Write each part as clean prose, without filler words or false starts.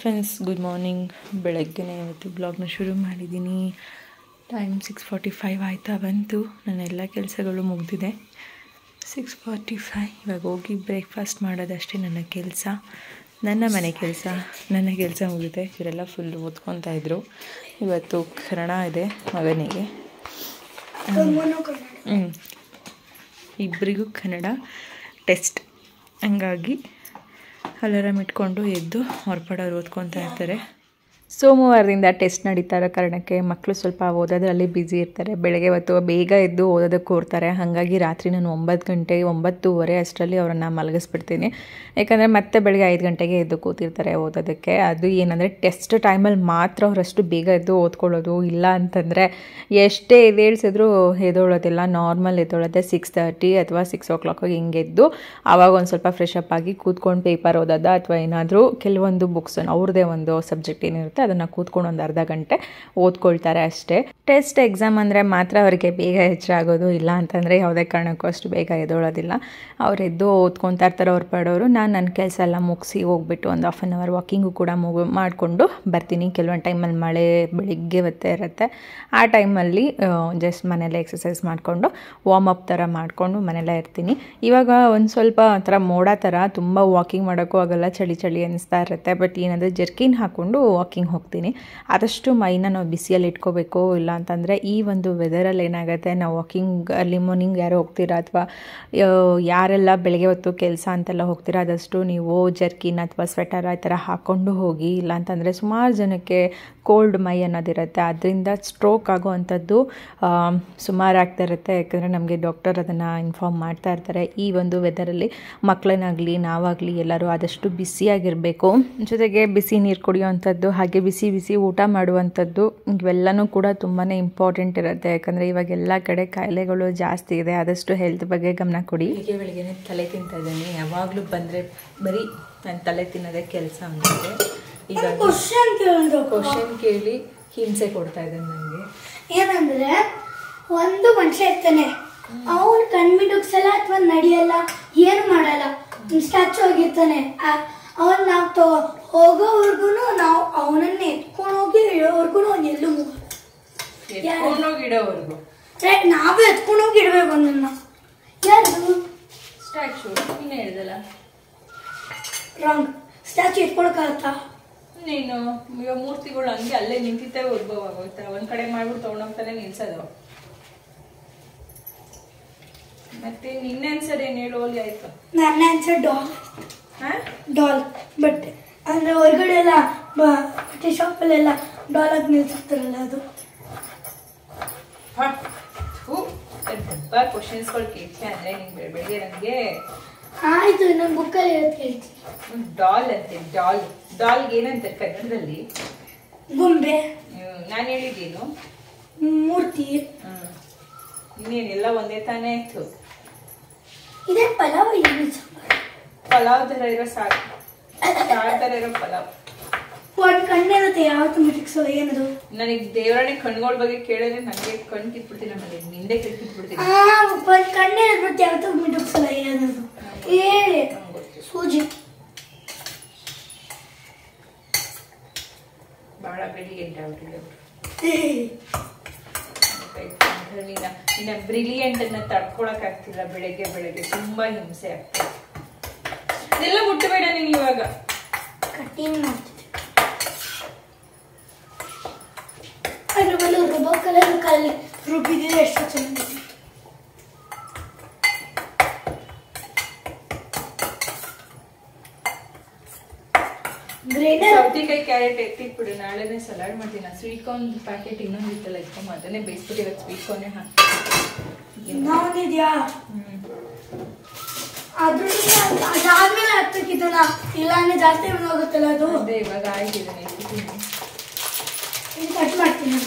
Friends, good morning. ಬೆಳಗ್ಗೆನೇ ಇವತ್ತು ಬ್ಲಾಗ್ನ ಶುರು ಮಾಡಿದ್ದೀನಿ. ಟೈಮ್ 6:45 ಆಯ್ತಾ ಬಂತು. ನನ್ನೆಲ್ಲ ಕೆಲಸಗಳು ಮುಗಿದಿದೆ. 6:45 ಇವಾಗ ಹೋಗಿ ಬ್ರೇಕ್ಫಾಸ್ಟ್ ಮಾಡೋದಷ್ಟೇ ನನ್ನ ಕೆಲಸ. ನನ್ನ ಮನೆ ಕೆಲಸ ಮುಗಿದೆ. ಇವರೆಲ್ಲ ಫುಲ್ ಓದ್ಕೊತಾ ಇದ್ರು. ಇವತ್ತು ಕನ್ನಡ ಇದೆ ಮಗನಿಗೆ, ಇಬ್ಬರಿಗೂ ಕನ್ನಡ ಟೆಸ್ಟ್. ಹಂಗಾಗಿ ಅಲಾರಾಮ್ ಇಟ್ಕೊಂಡು ಎದ್ದು ಹೊರಪಡೋರು ಓದ್ಕೊತಾ ಇರ್ತಾರೆ. ಸೋಮವಾರದಿಂದ ಟೆಸ್ಟ್ ನಡೀತಾ ಇರೋ ಕಾರಣಕ್ಕೆ ಮಕ್ಕಳು ಸ್ವಲ್ಪ ಓದೋದ್ರಲ್ಲಿ ಬ್ಯುಸಿ ಇರ್ತಾರೆ. ಬೆಳಗ್ಗೆ ಹೊತ್ತು ಬೇಗ ಎದ್ದು ಓದೋದಕ್ಕೆ ಕೋರ್ತಾರೆ. ಹಾಗಾಗಿ ರಾತ್ರಿ ನಾನು 9:30 ಅಷ್ಟರಲ್ಲಿ ಅವರನ್ನು ಮಲಗಿಸ್ಬಿಡ್ತೀನಿ. ಯಾಕಂದರೆ ಮತ್ತೆ ಬೆಳಗ್ಗೆ 5 ಗಂಟೆಗೆ ಎದ್ದು ಕೂತಿರ್ತಾರೆ ಓದೋದಕ್ಕೆ. ಅದು ಏನಂದರೆ ಟೆಸ್ಟ್ ಟೈಮಲ್ಲಿ ಮಾತ್ರ ಅವರಷ್ಟು ಬೇಗ ಎದ್ದು ಓದ್ಕೊಳ್ಳೋದು. ಇಲ್ಲ ಅಂತಂದರೆ ಎಷ್ಟೇ ಎದ್ದೇಳಿಸಿದ್ರೂ ಎದ್ದೋಳೋದಿಲ್ಲ. ನಾರ್ಮಲ್ ಎದ್ದೋಳೋದೆ 6:30 ಅಥವಾ 6 o'clock ಹಿಂಗೆ ಎದ್ದು ಆವಾಗ ಒಂದು ಸ್ವಲ್ಪ ಫ್ರೆಶ್ ಅಪ್ ಆಗಿ ಕೂತ್ಕೊಂಡು ಪೇಪರ್ ಓದೋದ ಅಥವಾ ಏನಾದರೂ ಕೆಲವೊಂದು ಬುಕ್ಸ್ ಅವ್ರದ್ದೇ ಒಂದು ಸಬ್ಜೆಕ್ಟ್ ಏನಿರುತ್ತೆ ಅದನ್ನು ಕೂತ್ಕೊಂಡು ಒಂದು ಅರ್ಧ ಗಂಟೆ ಓದ್ಕೊಳ್ತಾರೆ ಅಷ್ಟೇ. ಟೆಸ್ಟ್ ಎಕ್ಸಾಮ್ ಅಂದರೆ ಮಾತ್ರ ಅವರಿಗೆ ಬೇಗ ಹೆಚ್ಚಾಗೋದು. ಇಲ್ಲ ಅಂತಂದರೆ ಯಾವುದೇ ಕಾರಣಕ್ಕೂ ಅಷ್ಟು ಬೇಗ ಎದ್ದೋಳೋದಿಲ್ಲ. ಅವ್ರು ಎದ್ದು ಓದ್ಕೊತಾ ಇರ್ತಾರೆ ಅವ್ರು ಪಡೋರು. ನಾನು ನನ್ನ ಕೆಲಸ ಎಲ್ಲ ಮುಗಿಸಿ ಹೋಗ್ಬಿಟ್ಟು ಒಂದು 1/2 hour ವಾಕಿಂಗು ಕೂಡ ಮಾಡಿಕೊಂಡು ಬರ್ತೀನಿ. ಕೆಲವೊಂದು ಟೈಮಲ್ಲಿ ಮಳೆ ಬೆಳಿಗ್ಗೆ ಹೊತ್ತೇ ಇರುತ್ತೆ. ಆ ಟೈಮಲ್ಲಿ ಜಸ್ಟ್ ಮನೇಲೆ ಎಕ್ಸಸೈಸ್ ಮಾಡಿಕೊಂಡು ವಾರ್ಮ್ ಅಪ್ ಥರ ಮಾಡಿಕೊಂಡು ಮನೆಯಲ್ಲೇ ಇರ್ತೀನಿ. ಇವಾಗ ಒಂದು ಸ್ವಲ್ಪ ಒಂಥರ ಮೋಡ ಥರ ತುಂಬ ವಾಕಿಂಗ್ ಮಾಡೋಕ್ಕೂ ಆಗಲ್ಲ, ಚಳಿ ಅನ್ನಿಸ್ತಾ ಇರುತ್ತೆ. ಬಟ್ ಏನಂದರೆ ಜರ್ಕಿನ್ ಹಾಕ್ಕೊಂಡು ವಾಕಿಂಗ್ ಹೋಗ್ತೀನಿ. ಆದಷ್ಟು ಮೈನ ನಾವು ಬಿಸಿಯಲ್ಲಿ ಇಟ್ಕೋಬೇಕು. ಇಲ್ಲ ಅಂತಂದರೆ ಈ ಒಂದು ವೆದರಲ್ಲಿ ಏನಾಗುತ್ತೆ, ನಾವು ವಾಕಿಂಗ್ ಅಲ್ಲಿ ಮಾರ್ನಿಂಗ್ ಯಾರು ಹೋಗ್ತೀರಾ ಅಥವಾ ಯಾರೆಲ್ಲ ಬೆಳಗ್ಗೆ ಹೊತ್ತು ಕೆಲಸ ಅಂತೆಲ್ಲ ಹೋಗ್ತೀರಾ, ಆದಷ್ಟು ನೀವು ಜರ್ಕಿನ್ ಅಥವಾ ಸ್ವೆಟರ್ ಆ ಥರ ಹಾಕ್ಕೊಂಡು ಹೋಗಿ. ಇಲ್ಲ ಅಂತಂದರೆ ಸುಮಾರು ಜನಕ್ಕೆ ಕೋಲ್ಡ್ ಮೈ ಅನ್ನೋದಿರುತ್ತೆ. ಅದರಿಂದ ಸ್ಟ್ರೋಕ್ ಆಗೋವಂಥದ್ದು ಸುಮಾರು ಆಗ್ತಾ ಇರುತ್ತೆ. ಯಾಕಂದರೆ ನಮಗೆ ಡಾಕ್ಟರ್ ಅದನ್ನು ಇನ್ಫಾರ್ಮ್ ಮಾಡ್ತಾ ಇರ್ತಾರೆ. ಈ ಒಂದು ವೆದರಲ್ಲಿ ಮಕ್ಕಳನ್ನಾಗಲಿ ನಾವಾಗಲಿ ಎಲ್ಲರೂ ಆದಷ್ಟು ಬಿಸಿಯಾಗಿರಬೇಕು. ಜೊತೆಗೆ ಬಿಸಿ ನೀರು ಕುಡಿಯೋವಂಥದ್ದು, ಹಾಗೆ ಬಿಸಿ ಊಟ ಮಾಡುವಂಥದ್ದು, ಇವೆಲ್ಲನೂ ಕೂಡ ತುಂಬಾ ಇಂಪಾರ್ಟೆಂಟ್ ಇರುತ್ತೆ. ಯಾಕಂದರೆ ಇವಾಗ ಎಲ್ಲ ಕಡೆ ಕಾಯಿಲೆಗಳು ಜಾಸ್ತಿ ಇದೆ. ಆದಷ್ಟು ಹೆಲ್ತ್ ಬಗ್ಗೆ ಗಮನ ಕೊಡಿ. ಬೆಳಿಗ್ಗೆ ತಲೆ ತಿಂತಾ ಇದ್ದೀನಿ. ಯಾವಾಗಲೂ ಬಂದರೆ ಬರೀ ನಾನು ತಲೆ ತಿನ್ನೋದೇ ಕೆಲಸ ಅಂತಿದೆ. ಈಗ ಕ್ವಶನ್ ಕೇಳಿ ಹಿಂಸೆ ಕೊಡ್ತಾ ಇದ್ದಾನೆ ನನಗೆ. ಏನಂದ್ರೆ ಒಂದು ಮನುಷ್ಯ ಇರ್ತಾನೆ, ಅವನು ಕಣ್ಮಿಡುಕ್ಸಲ್ಲ ಅಥವಾ ನಡೆಯಲ್ಲ, ಏನು ಮಾಡಲ್ಲ, ಸ್ಟ್ಯಾಚು ಆಗಿರ್ತಾನೆ. ಅವನ್ ನಾವು ಹೋಗೋವರ್ಗು ನಾವು ಅವನನ್ನೇ ಎತ್ಕೊಂಡು ಹೋಗಿ ಇಡೋವರ್ಗು ಅವ್ನು ಎಲ್ಲೂ ಇಡೋವರೆಗೂ ನಾವೇ ಎತ್ಕೊಂಡು ಹೋಗಿ ಇಡಬೇಕು ಅವನನ್ನ. ಯಾರು ಸ್ಟ್ಯಾಚು ನೀನೇ ಹೇಳ್ದಲ್ಲ. ರಾಂಗ್. ಸ್ಟ್ಯಾಚು ಎತ್ಕೊಳಕ್ಕಾಗತ್ತಾ? ನೀನು ಇವಾಗ ಮೂರ್ತಿಗಳು ಹಂಗೆ ಅಲ್ಲೇ ನಿಂತಿದ್ದೇ ಉದ್ಭವ ಆಗೋಯ್ತಾ? ಒಂದ್ ಕಡೆ ಮಾಡ್ಬಿಟ್ಟು ತಗೊಂಡೋಗ್ತಾನೆ ನಿಲ್ಸೋದು. ಮತ್ತೆ ನಿನ್ನ ಆನ್ಸರ್ ಏನ್ ಹೇಳು? ಹೋಗಿ ಆಯ್ತು. ನನ್ನ ಆನ್ಸರ್ ಡಾಲ್. ಬಟ್ ಅಂದ್ರೆ ಹೊರಗಡೆ ಎಲ್ಲ ಬಟ್ಟೆ ಶಾಪಲ್ಲೆಲ್ಲ ಡಾಲ್ ಆಗಿ ನಿಲ್ಸಿರ್ತಾರಲ್ಲ ಅದು. ಕ್ವಶನ್ಸ್ಗಳು ಕೇಳ್ತೀಯ ಅಂದ್ರೆ ನಿಂಗೆ ಬೆಳಿಗ್ಗೆ ನನಗೆ ಆಯ್ತು. ನನ್ನ ಬುಕ್ಕಲ್ಲಿ ಹೇಳೋದು ಕೇಳ್ತೀನಿ. ಡಾಲ್ ಅಂತೆ. ಡಾಲ್ಗೆ ಏನಂತಾರೆ ಕನ್ನಡದಲ್ಲಿ? ಗೊಂಬೆ. ನಾನು ಹೇಳಿದ್ದೇನು? ಮೂರ್ತಿ. ಇನ್ನೇನೆಲ್ಲ ಒಂದೇ ತಾನೇ ಆಯ್ತು. ಇದೇ ಪಲಾವ್. ಪಲಾವ್ ತರ ಇರೋ ಸಾಕು, ತರ ಇರೋ ಪಲಾವ್. ಒಂದ್ ಕಣ್ಣಿರುತ್ತೆ, ಯಾವತ್ತು ಮಿಟಿಕ್ಸೋಲ್ಲ. ಏನದು? ನನಗೆ ದೇವರನೆ ಕಣ್ಗಳ ಬಗ್ಗೆ ಕೇಳಿದ್ರೆ ನನಗೆ ಕಣ್ ಕಿತ್ಬಿಡ್ತೀನಿ. ಆಮೇಲೆ ನಿಂದೆ ಕಿತ್ಬಿಡ್ತೀನಿ. ಒಂದ್ ಕಣ್ಣಿರುತ್ತೆ, ಯಾವತ್ತು ಮಿಟಿಕ್ಸೋಲ್ಲ. ಏನದು ಹೇಳಿ? ಸೂಜಿ. ಬಹಳ ಬ್ರಿಲಿಯಂಟ್ ನಿನ್ನ ಬ್ರಿಲಿಯಂಟ್ ಅನ್ನ ತಡ್ಕೊಳಕ್ ಆಗ್ತಿಲ್ಲ. ಬೆಳಗ್ಗೆ ತುಂಬಾ ಹಿಂಸೆ ಆಗ್ತದೆ. ಇದೆಲ್ಲ ಮುಟ್ಟಬೇಡ ನೀನು. ಇವಾಗ ಕಟ್ಟಿಂಗ್ ಮಾಡ್ತಿದ್ದೆ. ಅದ್ರ ಬಲ್ಲ ರಬ್ಬರ್ ಕಲರ್ ಕಲ್ಲಿ ರುಬ್ಬಿದ್ರೆ ಎಷ್ಟು ಚೆನ್ನಾಗಿದೆ. ಸೌತೆಕಾಯಿ ಕ್ಯಾರೆಟ್ ಎತ್ತಿಟ್ಬಿಡು. ನಾಳೆನೇ ಸಲಾಡ್ ಮಾಡ್ತೀನಿ. ಸ್ವೀಟ್ ಕಾರ್ನ್ ಪ್ಯಾಕೆಟ್ ಇನ್ನೊಂದು ಇತ್ತಲ್ಲ, ಇಟ್ಕೊಂಡ್ ಅದನ್ನೇ ಬೇಯಿಸ್ಬಿಟ್ಟು ಇವತ್ತು ಸ್ವೀಟ್ ಕಾರ್ನೇ ಹಾಕಿ ನಾನಿದ್ಯಾ ಅದಾದ್ಮೇಲೆ ಹಾಕ್ಬೇಕಿತ್ತಲ್ಲ. ಇಲ್ಲ ಅಂದ್ರೆ ಜಾಸ್ತಿ ಹೋಗುತ್ತಲ್ಲ ಅದು. ಅದೇ ಇವಾಗ ಆಯ್ತಿದ್ದಾನೆ. ಕಟ್ ಮಾಡ್ತೀನಿ.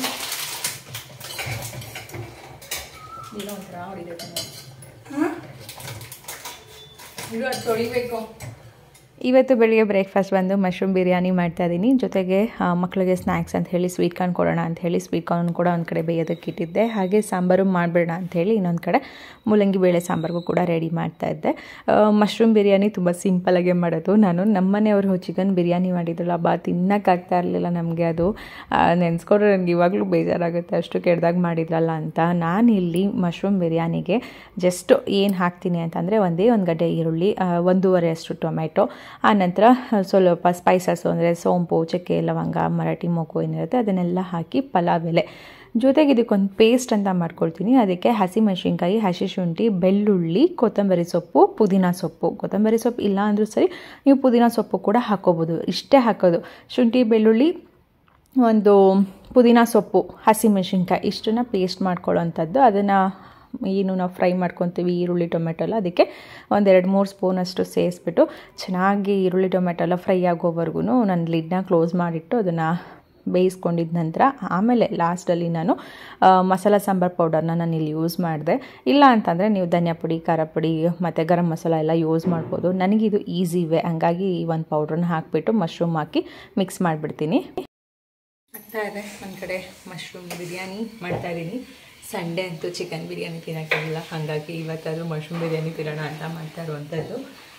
ಇಲ್ಲ ಒಂಥರ ಹೊಡಿಬೇಕು. ಇದು ಅದು ತೊಳಿಬೇಕು. ಇವತ್ತು ಬೆಳಿಗ್ಗೆ ಬ್ರೇಕ್ಫಾಸ್ಟ್ ಬಂದು ಮಶ್ರೂಮ್ ಬಿರಿಯಾನಿ ಮಾಡ್ತಾಯಿದ್ದೀನಿ. ಜೊತೆಗೆ ಮಕ್ಕಳಿಗೆ ಸ್ನ್ಯಾಕ್ಸ್ ಅಂತ ಹೇಳಿ ಸ್ವೀಟ್ ಕಾರ್ನ್ ಕೊಡೋಣ ಅಂತ ಹೇಳಿ ಸ್ವೀಟ್ ಕಾರ್ನ್ ಕೂಡ ಒಂದು ಕಡೆ ಬೇಯೋದಕ್ಕೆ ಇಟ್ಟಿದ್ದೆ. ಹಾಗೆ ಸಾಂಬಾರು ಮಾಡಬೇಡ ಅಂಥೇಳಿ ಇನ್ನೊಂದು ಕಡೆ ಮೂಲಂಗಿ ಬೇಳೆ ಸಾಂಬಾರಿಗೂ ಕೂಡ ರೆಡಿ ಮಾಡ್ತಾಯಿದ್ದೆ. ಮಶ್ರೂಮ್ ಬಿರಿಯಾನಿ ತುಂಬ ಸಿಂಪಲಾಗೆ ಮಾಡೋದು. ನಮ್ಮನೆಯವರು ಚಿಕನ್ ಬಿರಿಯಾನಿ ಮಾಡಿದ್ರಲ್ಲ ತಿನ್ನೋಕ್ಕಾಗ್ತಾ ಇರಲಿಲ್ಲ ನಮಗೆ. ಅದು ನೆನೆಸ್ಕೊಂಡ್ರೆ ನನಗೆ ಇವಾಗಲೂ ಬೇಜಾರಾಗುತ್ತೆ, ಅಷ್ಟು ಕೆಡ್ದಾಗ ಮಾಡಿದ್ರಲ್ಲ ಅಂತ. ನಾನಿಲ್ಲಿ ಮಶ್ರೂಮ್ ಬಿರಿಯಾನಿಗೆ ಜಸ್ಟ್ ಏನು ಹಾಕ್ತೀನಿ ಅಂತಂದರೆ ಒಂದೇ ಒಂದು ಗಡ್ಡೆ ಈರುಳ್ಳಿ, 1.5 ಅಷ್ಟು ಟೊಮೆಟೊ, ಆನಂತರ ಸ್ವಲ್ಪ ಸ್ಪೈಸಸ್ಸು ಅಂದರೆ ಸೋಂಪು, ಚಕ್ಕೆ, ಲವಂಗ, ಮರಾಠಿ ಮೊಗ್ಗು ಏನಿರುತ್ತೆ ಅದನ್ನೆಲ್ಲ ಹಾಕಿ ಪಲಾವ್ ಎಲೆ, ಜೊತೆಗೆ ಇದಕ್ಕೊಂದು ಪೇಸ್ಟ್ ಅಂತ ಮಾಡ್ಕೊಳ್ತೀನಿ. ಅದಕ್ಕೆ ಹಸಿಮೆಣಸಿನ್ಕಾಯಿ, ಹಸಿ ಶುಂಠಿ, ಬೆಳ್ಳುಳ್ಳಿ, ಕೊತ್ತಂಬರಿ ಸೊಪ್ಪು, ಪುದೀನ ಸೊಪ್ಪು. ಕೊತ್ತಂಬರಿ ಸೊಪ್ಪು ಇಲ್ಲ ಅಂದರೂ ಸರಿ, ನೀವು ಪುದೀನ ಸೊಪ್ಪು ಕೂಡ ಹಾಕ್ಕೋಬೋದು. ಇಷ್ಟೇ ಹಾಕೋದು. ಶುಂಠಿ, ಬೆಳ್ಳುಳ್ಳಿ, ಒಂದು ಪುದೀನ ಸೊಪ್ಪು, ಹಸಿಮೆಣಸಿನ್ಕಾಯಿ ಇಷ್ಟನ್ನು ಪೇಸ್ಟ್ ಮಾಡ್ಕೊಳ್ಳೋವಂಥದ್ದು. ಅದನ್ನು ಏನು ನಾವು ಫ್ರೈ ಮಾಡ್ಕೊತೀವಿ ಈರುಳ್ಳಿ ಟೊಮೆಟೊ ಎಲ್ಲ, ಅದಕ್ಕೆ 1-2-3 ಸ್ಪೂನಷ್ಟು ಸೇರಿಸ್ಬಿಟ್ಟು ಚೆನ್ನಾಗಿ ಈರುಳ್ಳಿ ಟೊಮೆಟೊ ಎಲ್ಲ ಫ್ರೈ ಆಗೋವರೆಗೂ ನಾನು ಲಿಡ್ನ ಕ್ಲೋಸ್ ಮಾಡಿಟ್ಟು ಅದನ್ನು ಬೇಯಿಸ್ಕೊಂಡಿದ್ದ ನಂತರ ಆಮೇಲೆ ಲಾಸ್ಟಲ್ಲಿ ನಾನು ಮಸಾಲ ಸಾಂಬಾರು ಪೌಡರ್ನ ನಾನು ಇಲ್ಲಿ ಯೂಸ್ ಮಾಡಿದೆ. ಇಲ್ಲ ಅಂತಂದರೆ ನೀವು ಧನಿಯಾ ಪುಡಿ, ಖಾರ ಪುಡಿ ಮತ್ತು ಗರಂ ಮಸಾಲ ಎಲ್ಲ ಯೂಸ್ ಮಾಡ್ಬೋದು. ನನಗಿದು ಈಸಿ ವೇ, ಹಂಗಾಗಿ ಈ ಒಂದು ಪೌಡ್ರನ್ನ ಹಾಕಿಬಿಟ್ಟು ಮಶ್ರೂಮ್ ಹಾಕಿ ಮಿಕ್ಸ್ ಮಾಡಿಬಿಡ್ತೀನಿ. ಆಗ್ತಾ ಇದೆ ಒಂದು ಕಡೆ ಮಶ್ರೂಮ್ ಬಿರಿಯಾನಿ ಮಾಡ್ತಾಯಿದ್ದೀನಿ. ಸಂಡೇ ಅಂತೂ ಚಿಕನ್ ಬಿರಿಯಾನಿ ತಿನ್ನೋಕ್ಕಾಗಿಲ್ಲ, ಹಾಗಾಗಿ ಇವತ್ತಾದರೂ ಮಶ್ರೂಮ್ ಬಿರಿಯಾನಿ ತಿನ್ನೋಣ ಅಂತ ಮಾಡ್ತಾ ಇರುವಂಥದ್ದು.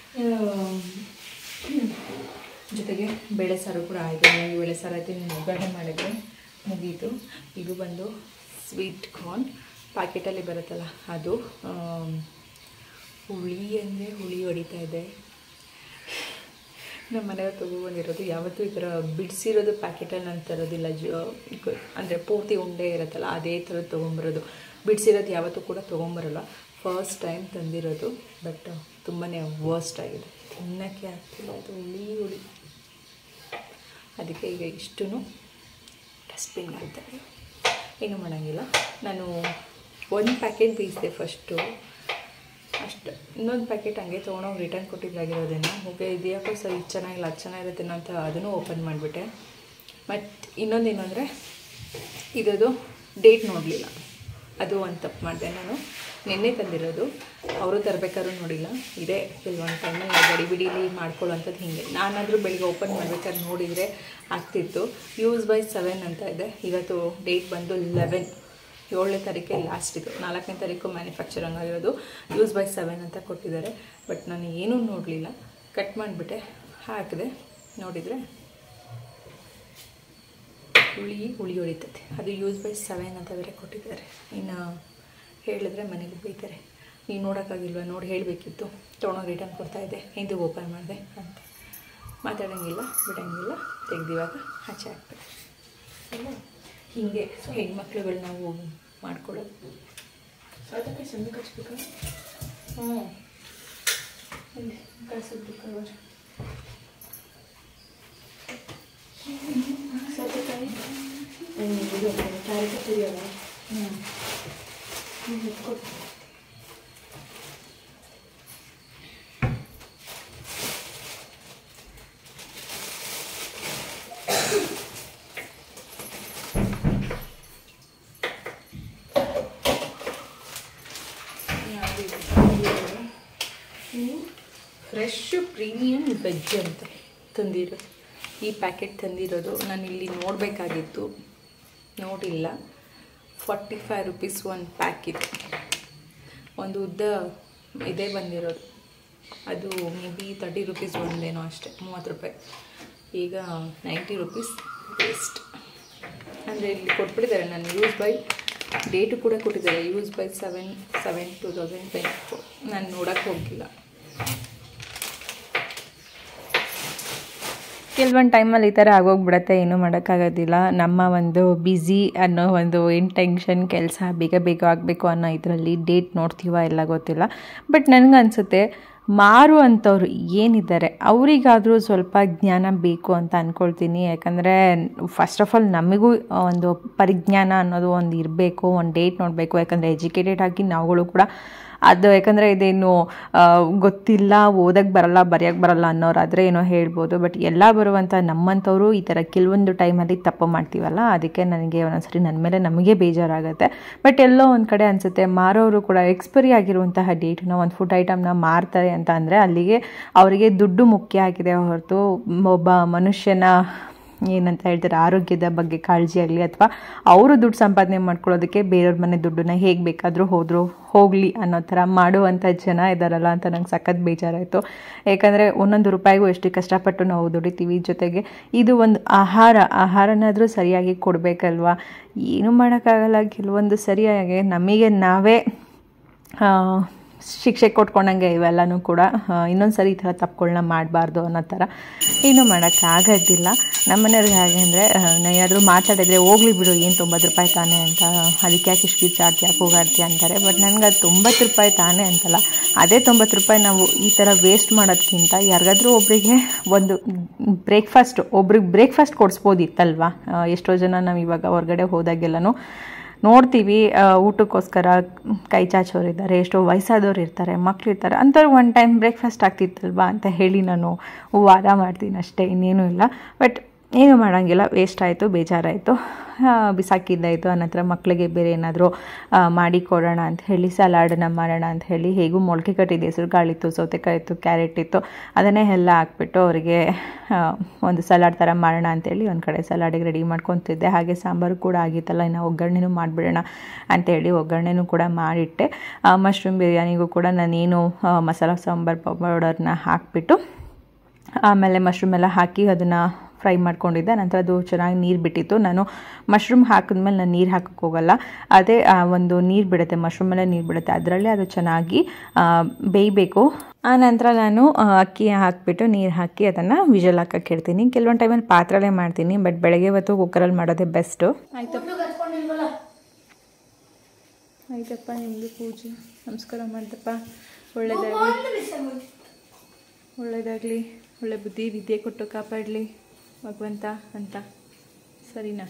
ಜೊತೆಗೆ ಬೇಳೆ ಸಾರು ಕೂಡ ಆಯಿತು. ಬೇಳೆ ಸಾರು ಆಯಿತು, ನೀವು ಒಗ್ಗರಣೆ ಮಾಡಿದರೆ ಮುಗೀತು. ಇದು ಬಂದು ಸ್ವೀಟ್ ಕಾರ್ನ್ ಪ್ಯಾಕೆಟಲ್ಲಿ ಬರುತ್ತಲ್ಲ ಅದು. ಹುಳಿ ಅಂದರೆ ಹುಳಿ ಹೊಡಿತಾ ಇದೆ. ನಮ್ಮ ಮನೆಯವ್ರು ತೊಗೊಬಂದಿರೋದು. ಯಾವತ್ತೂ ಈ ಥರ ಬಿಡಿಸಿರೋದು ಪ್ಯಾಕೆಟಲ್ಲಿ ನಾನು ತರೋದಿಲ್ಲ. ಅಂದರೆ ಪೂರ್ತಿ ಉಂಡೆ ಇರುತ್ತಲ್ಲ ಅದೇ ಥರದ್ದು ತೊಗೊಂಬರೋದು. ಬಿಡಿಸಿರೋದು ಯಾವತ್ತೂ ಕೂಡ ತೊಗೊಂಬರಲ್ಲ. ಫಸ್ಟ್ ಟೈಮ್ ತಂದಿರೋದು, ಬಟ್ ತುಂಬಾ ವರ್ಸ್ಟ್ ಆಗಿದೆ, ತಿನ್ನೋಕ್ಕೆ ಆಗ್ತಿಲ್ಲ. ಅದು ಹುಳಿ. ಅದಕ್ಕೆ ಈಗ ಇಷ್ಟೂ ಡಸ್ಟ್ಬಿನ್ ಆಗ್ತದೆ, ಏನೂ ಮಾಡೋಂಗಿಲ್ಲ. ನಾನು ಒಂದು ಪ್ಯಾಕೆಟ್ ಬೀಸಿದೆ ಫಸ್ಟು, ಅಷ್ಟು. ಇನ್ನೊಂದು ಪ್ಯಾಕೆಟ್ ಹಂಗೆ ತೊಗೊಂಡೋಗಿ ರಿಟರ್ನ್ ಕೊಟ್ಟಿದ್ದಾಗಿರೋದನ್ನು ಓಕೆ ಇದೆಯಾಕೋ ಸರ್ ಇದು ಚೆನ್ನಾಗಿಲ್ಲ, ಅದು ಚೆನ್ನಾಗಿರುತ್ತೇನೋ ಅಂತ ಅದನ್ನು ಓಪನ್ ಮಾಡಿಬಿಟ್ಟೆ. ಮತ್ತು ಇನ್ನೊಂದೇನು ಅಂದರೆ ಇದದು ಡೇಟ್ ನೋಡಲಿಲ್ಲ, ಅದು ಒಂದು ತಪ್ಪು ಮಾಡಿದೆ. ನಾನು ನಿನ್ನೆ ತಂದಿರೋದು, ಅವರು ತರಬೇಕಾದ್ರೂ ನೋಡಿಲ್ಲ. ಇದೇ ಕೆಲವೊಂದು ಟೈಮಲ್ಲಿ ಗಡಿಬಿಡೀಲಿ ಮಾಡ್ಕೊಳ್ಳೋವಂಥದ್ದು ಹೀಗೆ. ನಾನಾದರೂ ಬೆಳಿಗ್ಗೆ ಓಪನ್ ಮಾಡಬೇಕಾದ್ರೆ ನೋಡಿದರೆ ಆಗ್ತಿತ್ತು. ಯೂಸ್ ಬೈ 7 ಅಂತ ಇದೆ. ಇವತ್ತು ಡೇಟ್ ಬಂದು 7ನೇ ತಾರೀಕೆ ಲಾಸ್ಟ್. ಇದು 4ನೇ ತಾರೀಕು ಮ್ಯಾನುಫ್ಯಾಕ್ಚರಿಂಗ್ ಆಗಿರೋದು. ಯೂಸ್ ಬೈ 7 ಅಂತ ಕೊಟ್ಟಿದ್ದಾರೆ. ಬಟ್ ನಾನು ಏನೂ ನೋಡಲಿಲ್ಲ, ಕಟ್ ಮಾಡಿಬಿಟ್ಟೆ, ಹಾಕಿದೆ. ನೋಡಿದರೆ ಹುಳಿ ಹೊಡಿತೈತೆ. ಅದು ಯೂಸ್ ಬೈ 7 ಅಂತ ಬೇರೆ ಕೊಟ್ಟಿದ್ದಾರೆ. ಇನ್ನು ಹೇಳಿದ್ರೆ ಮನೆಗೆ ಬೈತಾರೆ, ನೀವು ನೋಡೋಕ್ಕಾಗಿಲ್ವ, ನೋಡಿ ಹೇಳಬೇಕಿತ್ತು, ತೊಗೊಂಡೋಗಿ ರಿಟರ್ನ್ ಕೊಡ್ತಾಯಿದ್ದೆ, ಎಂದು ಓಪನ್ ಮಾಡಿದೆ ಅಂತ. ಮಾತಾಡೋಂಗಿಲ್ಲ, ಬಿಡೋಂಗಿಲ್ಲ, ತೆಗೆದಿವಾಗ ಆಚೆ ಹಾಕ್ಬೇಕು. ಇಲ್ಲ ಹೀಗೆ ಹೆಣ್ಮಕ್ಳುಗಳು ನಾವು ಮಾಡ್ಕೊಳ್ಳೋದು. ಅದಕ್ಕೆ ಸಣ್ಣಕ್ಕೆ ಹಚ್ಬೇಕಾ? ಕಳಿಸ್ಬೇಕು ಸೌತೆಕಾಯಿ ಇದು ಕ್ಯಾರೆಟ್ ತುರಿಯಲ್ಲ. ಕೊಡ್ತೀನಿ. ಫ್ರೆಶ್ ಪ್ರೀಮಿಯಂ ವೆಜ್ ಅಂತ ತಂದಿರೋದು. ಈ ಪ್ಯಾಕೆಟ್ ತಂದಿರೋದು ನಾನು ಇಲ್ಲಿ ನೋಡಬೇಕಾಗಿತ್ತು, ನೋಡಿಲ್ಲ. 45 ರೂಪೀಸ್ ಒಂದು ಪ್ಯಾಕೆಟ್. ಒಂದು ಉದ್ದ ಇದೇ ಬಂದಿರೋದು. ಅದು ಮೇ ಬಿ 30 ರೂಪೀಸ್ ಒಂದೇನೋ ಅಷ್ಟೇ, 30 ರೂಪಾಯಿ. ಈಗ 90 ರೂಪೀಸ್ ವೇಸ್ಟ್. ಅಂದರೆ ಇಲ್ಲಿ ಕೊಟ್ಬಿಟ್ಟಿದ್ದಾರೆ. ನಾನು ಯೂಸ್ ಬೈ ಡೇಟು ಕೂಡ ಕೊಟ್ಟಿದ್ದಾರೆ. Use by 7/7/2024. ನಾನು ನೋಡೋಕ್ಕೆ ಹೋಗಿಲ್ಲ. ಕೆಲವೊಂದು ಟೈಮಲ್ಲಿ ಈ ಥರ ಆಗೋಗ್ಬಿಡತ್ತೆ, ಏನೂ ಮಾಡೋಕ್ಕಾಗೋದಿಲ್ಲ. ನಮ್ಮ ಒಂದು ಬ್ಯುಸಿ ಅನ್ನೋ ಒಂದು ಟೆನ್ಷನ್, ಕೆಲಸ ಬೇಗ ಬೇಗ ಆಗಬೇಕು ಅನ್ನೋ ಇದರಲ್ಲಿ ಡೇಟ್ ನೋಡ್ತೀವ ಎಲ್ಲ ಗೊತ್ತಿಲ್ಲ. ಬಟ್ ನನಗನ್ಸುತ್ತೆ ಮಾರುವಂಥವ್ರು ಏನಿದ್ದಾರೆ ಅವರಿಗಾದರೂ ಸ್ವಲ್ಪ ಜ್ಞಾನ ಬೇಕು ಅಂತ ಅಂದ್ಕೊಳ್ತೀನಿ. ಯಾಕಂದರೆ ಫಸ್ಟ್ ಆಫ್ ಆಲ್ ನಮಗೂ ಒಂದು ಪರಿಜ್ಞಾನ ಅನ್ನೋದು ಒಂದು ಇರಬೇಕು, ಒಂದು ಡೇಟ್ ನೋಡಬೇಕು. ಯಾಕಂದರೆ ಎಜುಕೇಟೆಡ್ ಆಗಿ ನಾವುಗಳು ಕೂಡ ಅದು ಯಾಕಂದರೆ ಇದೇನು ಗೊತ್ತಿಲ್ಲ, ಓದಕ್ಕೆ ಬರಲ್ಲ, ಬರೆಯೋಕ್ಕೆ ಬರಲ್ಲ ಅನ್ನೋರಾದರೆ ಏನೋ ಹೇಳ್ಬೋದು. ಬಟ್ ಎಲ್ಲ ಬರುವಂಥ ನಮ್ಮಂಥವ್ರು ಈ ಥರ ಕೆಲವೊಂದು ಟೈಮಲ್ಲಿ ತಪ್ಪು ಮಾಡ್ತೀವಲ್ಲ, ಅದಕ್ಕೆ ನನಗೆ ಒಂದೊಂದ್ಸರಿ ನನ್ನ ಮೇಲೆ ನಮಗೆ ಬೇಜಾರಾಗುತ್ತೆ. ಬಟ್ ಎಲ್ಲೋ ಒಂದು ಕಡೆ ಅನಿಸುತ್ತೆ ಮಾರೋರು ಕೂಡ ಎಕ್ಸ್ಪೈರಿ ಆಗಿರುವಂತಹ ಡೇಟ್ನ ಒಂದು ಫುಡ್ ಐಟಮ್ನ ಮಾರ್ತಾರೆ ಅಂತ ಅಂದರೆ ಅಲ್ಲಿಗೆ ಅವರಿಗೆ ದುಡ್ಡು ಮುಖ್ಯ ಆಗಿದೆ ಹೊರತು ಒಬ್ಬ ಮನುಷ್ಯನ ಏನಂತ ಹೇಳ್ತಾರೆ ಆರೋಗ್ಯದ ಬಗ್ಗೆ ಕಾಳಜಿ ಆಗಲಿ ಅಥವಾ ಅವರು ದುಡ್ಡು ಸಂಪಾದನೆ ಮಾಡ್ಕೊಳ್ಳೋದಕ್ಕೆ ಬೇರೆಯವ್ರ ಮನೆ ದುಡ್ಡನ್ನ ಹೇಗೆ ಬೇಕಾದರೂ ಹೋಗಲಿ ಅನ್ನೋ ಥರ ಮಾಡುವಂಥ ಜನ ಇದ್ದಾರಲ್ಲ ಅಂತ ನಂಗೆ ಸಖತ್ ಬೇಜಾರಾಯಿತು. ಯಾಕಂದರೆ ಒಂದೊಂದು ರೂಪಾಯಿಗೂ ಎಷ್ಟು ಕಷ್ಟಪಟ್ಟು ನಾವು ದುಡಿತೀವಿ. ಜೊತೆಗೆ ಇದು ಒಂದು ಆಹಾರನಾದರೂ ಸರಿಯಾಗಿ ಕೊಡಬೇಕಲ್ವ. ಏನೂ ಮಾಡೋಕ್ಕಾಗಲ್ಲ. ಕೆಲವೊಂದು ಸರಿಯಾಗಿ ನಮಗೆ ನಾವೇ ಶಿಕ್ಷೆ ಕೊಟ್ಕೊಂಡಂಗೆ ಇವೆಲ್ಲನೂ ಕೂಡ. ಇನ್ನೊಂದು ಸರಿ ಈ ಥರ ತಪ್ಪುಗಳನ್ನ ಮಾಡಬಾರ್ದು ಅನ್ನೋ ಥರ ಏನೂ ಮಾಡೋಕ್ಕಾಗೋದಿಲ್ಲ. ನಮ್ಮನೆಯವ್ರಿಗೆ ಹಾಗೆ ಅಂದರೆ ಯಾರಾದರೂ ಮಾತಾಡಿದರೆ ಹೋಗ್ಲಿ ಬಿಡು, ಏನು 90 ರೂಪಾಯಿ ತಾನೇ ಅಂತ, ಅದಕ್ಕೆ ಯಾಕೆ ಇಷ್ಟು ಕಿಚ್ಚಾಡ್ತೀಯ, ಯಾಕೆ ಹೋಗಾಡ್ತೀಯ ಅಂತಾರೆ. ಬಟ್ ನನಗೆ ಅದು 90 ರೂಪಾಯಿ ತಾನೇ ಅಂತಲ್ಲ, ಅದೇ 90 ರೂಪಾಯಿ ನಾವು ಈ ಥರ ವೇಸ್ಟ್ ಮಾಡೋದಕ್ಕಿಂತ ಯಾರಿಗಾದ್ರೂ ಒಬ್ಬರಿಗೆ ಒಂದು ಒಬ್ರಿಗೆ ಬ್ರೇಕ್ಫಾಸ್ಟ್ ಕೊಡಿಸ್ಬೋದಿತ್ತಲ್ವ. ಎಷ್ಟೋ ಜನ ನಾವು ಇವಾಗ ಹೊರಗಡೆ ಹೋದಾಗೆಲ್ಲನೂ ನೋಡ್ತೀವಿ ಊಟಕ್ಕೋಸ್ಕರ ಕೈ ಚಾಚೋರಿದ್ದಾರೆ, ಎಷ್ಟೋ ವಯಸ್ಸಾದವ್ರು ಇರ್ತಾರೆ, ಮಕ್ಳು ಇರ್ತಾರೆ, ಅಂಥವ್ರಿಗೆ ಒನ್ ಟೈಮ್ ಬ್ರೇಕ್ಫಾಸ್ಟ್ ಆಗ್ತಿತ್ತಲ್ವ ಅಂತ ಹೇಳಿ ನಾನು ವಾದ ಮಾಡ್ತೀನಿ ಅಷ್ಟೇ, ಇನ್ನೇನೂ ಇಲ್ಲ. ಬಟ್ ಏನೂ ಮಾಡೋಂಗಿಲ್ಲ. ವೇಸ್ಟ್ ಆಯಿತು, ಬೇಜಾರಾಯಿತು, ಬಿಸಾಕಿದ್ದಾಯಿತು. ಆನಂತರ ಮಕ್ಕಳಿಗೆ ಬೇರೆ ಏನಾದರೂ ಮಾಡಿ ಕೊಡೋಣ ಅಂತ ಹೇಳಿ ಸಲಾಡನ್ನ ಮಾಡೋಣ ಅಂತ ಹೇಳಿ, ಹೇಗೂ ಮೊಳಕೆ ಕಟ್ಟಿದ್ದು ಹೆಸರು ಕಾಳಿತ್ತು, ಸೌತೆಕಾಯಿ ಇತ್ತು, ಕ್ಯಾರೆಟ್ ಇತ್ತು, ಅದನ್ನೇ ಎಲ್ಲ ಹಾಕ್ಬಿಟ್ಟು ಅವರಿಗೆ ಒಂದು ಸಲಾಡ್ ಥರ ಮಾಡೋಣ ಅಂತೇಳಿ ಒಂದು ಕಡೆ ಸಲಾಡಿಗೆ ರೆಡಿ ಮಾಡ್ಕೊತಿದ್ದೆ. ಹಾಗೆ ಸಾಂಬಾರು ಕೂಡ ಆಗಿತ್ತಲ್ಲ, ಇನ್ನು ಒಗ್ಗರಣೆನೂ ಮಾಡಿಬಿಡೋಣ ಅಂಥೇಳಿ ಒಗ್ಗರಣೆನೂ ಕೂಡ ಮಾಡಿಟ್ಟೆ. ಮಶ್ರೂಮ್ ಬಿರಿಯಾನಿಗೂ ಕೂಡ ನಾನೇನು ಮಸಾಲ ಸಾಂಬಾರು ಪೌಡರ್ನ ಹಾಕಿಬಿಟ್ಟು ಆಮೇಲೆ ಮಶ್ರೂಮ್ ಎಲ್ಲ ಹಾಕಿ ಅದನ್ನು ಫ್ರೈ ಮಾಡ್ಕೊಂಡಿದ್ದೆ. ನಂತರ ಅದು ಚೆನ್ನಾಗಿ ನೀರು ಬಿಟ್ಟಿತ್ತು. ನಾನು ಮಶ್ರೂಮ್ ಹಾಕಿದ್ಮೇಲೆ ನಾನು ನೀರು ಹಾಕೋಕ್ಕೆ ಹೋಗಲ್ಲ, ಅದೇ ಒಂದು ನೀರು ಬಿಡುತ್ತೆ, ಮಶ್ರೂಮಲ್ಲೇ ನೀರು ಬಿಡುತ್ತೆ, ಅದರಲ್ಲೇ ಅದು ಚೆನ್ನಾಗಿ ಬೇಯಬೇಕು. ಆ ನಂತರ ನಾನು ಅಕ್ಕಿ ಹಾಕಿಬಿಟ್ಟು ನೀರು ಹಾಕಿ ಅದನ್ನು ವಿಜಲ್ ಹಾಕಕ್ಕೆ ಇಡ್ತೀನಿ. ಕೆಲವೊಂದು ಟೈಮಲ್ಲಿ ಪಾತ್ರೆಲೇ ಮಾಡ್ತೀನಿ, ಬಟ್ ಬೆಳಗ್ಗೆ ಹೊತ್ತು ಕುಕ್ಕರಲ್ಲಿ ಮಾಡೋದೇ ಬೆಸ್ಟು. ಆಯ್ತಪ್ಪ ನಿಮ್ಮದು ಪೂಜೆ ನಮಸ್ಕಾರ ಮಾಡ್ದಪ್ಪ. ಒಳ್ಳೆಯದಾಗಲಿ, ಒಳ್ಳೆ ಬುದ್ಧಿ ವಿದ್ಯೆ ಕೊಟ್ಟು ಕಾಪಾಡಲಿ ಭಗವಂತ ಅಂತ. ಸರಿನಾ?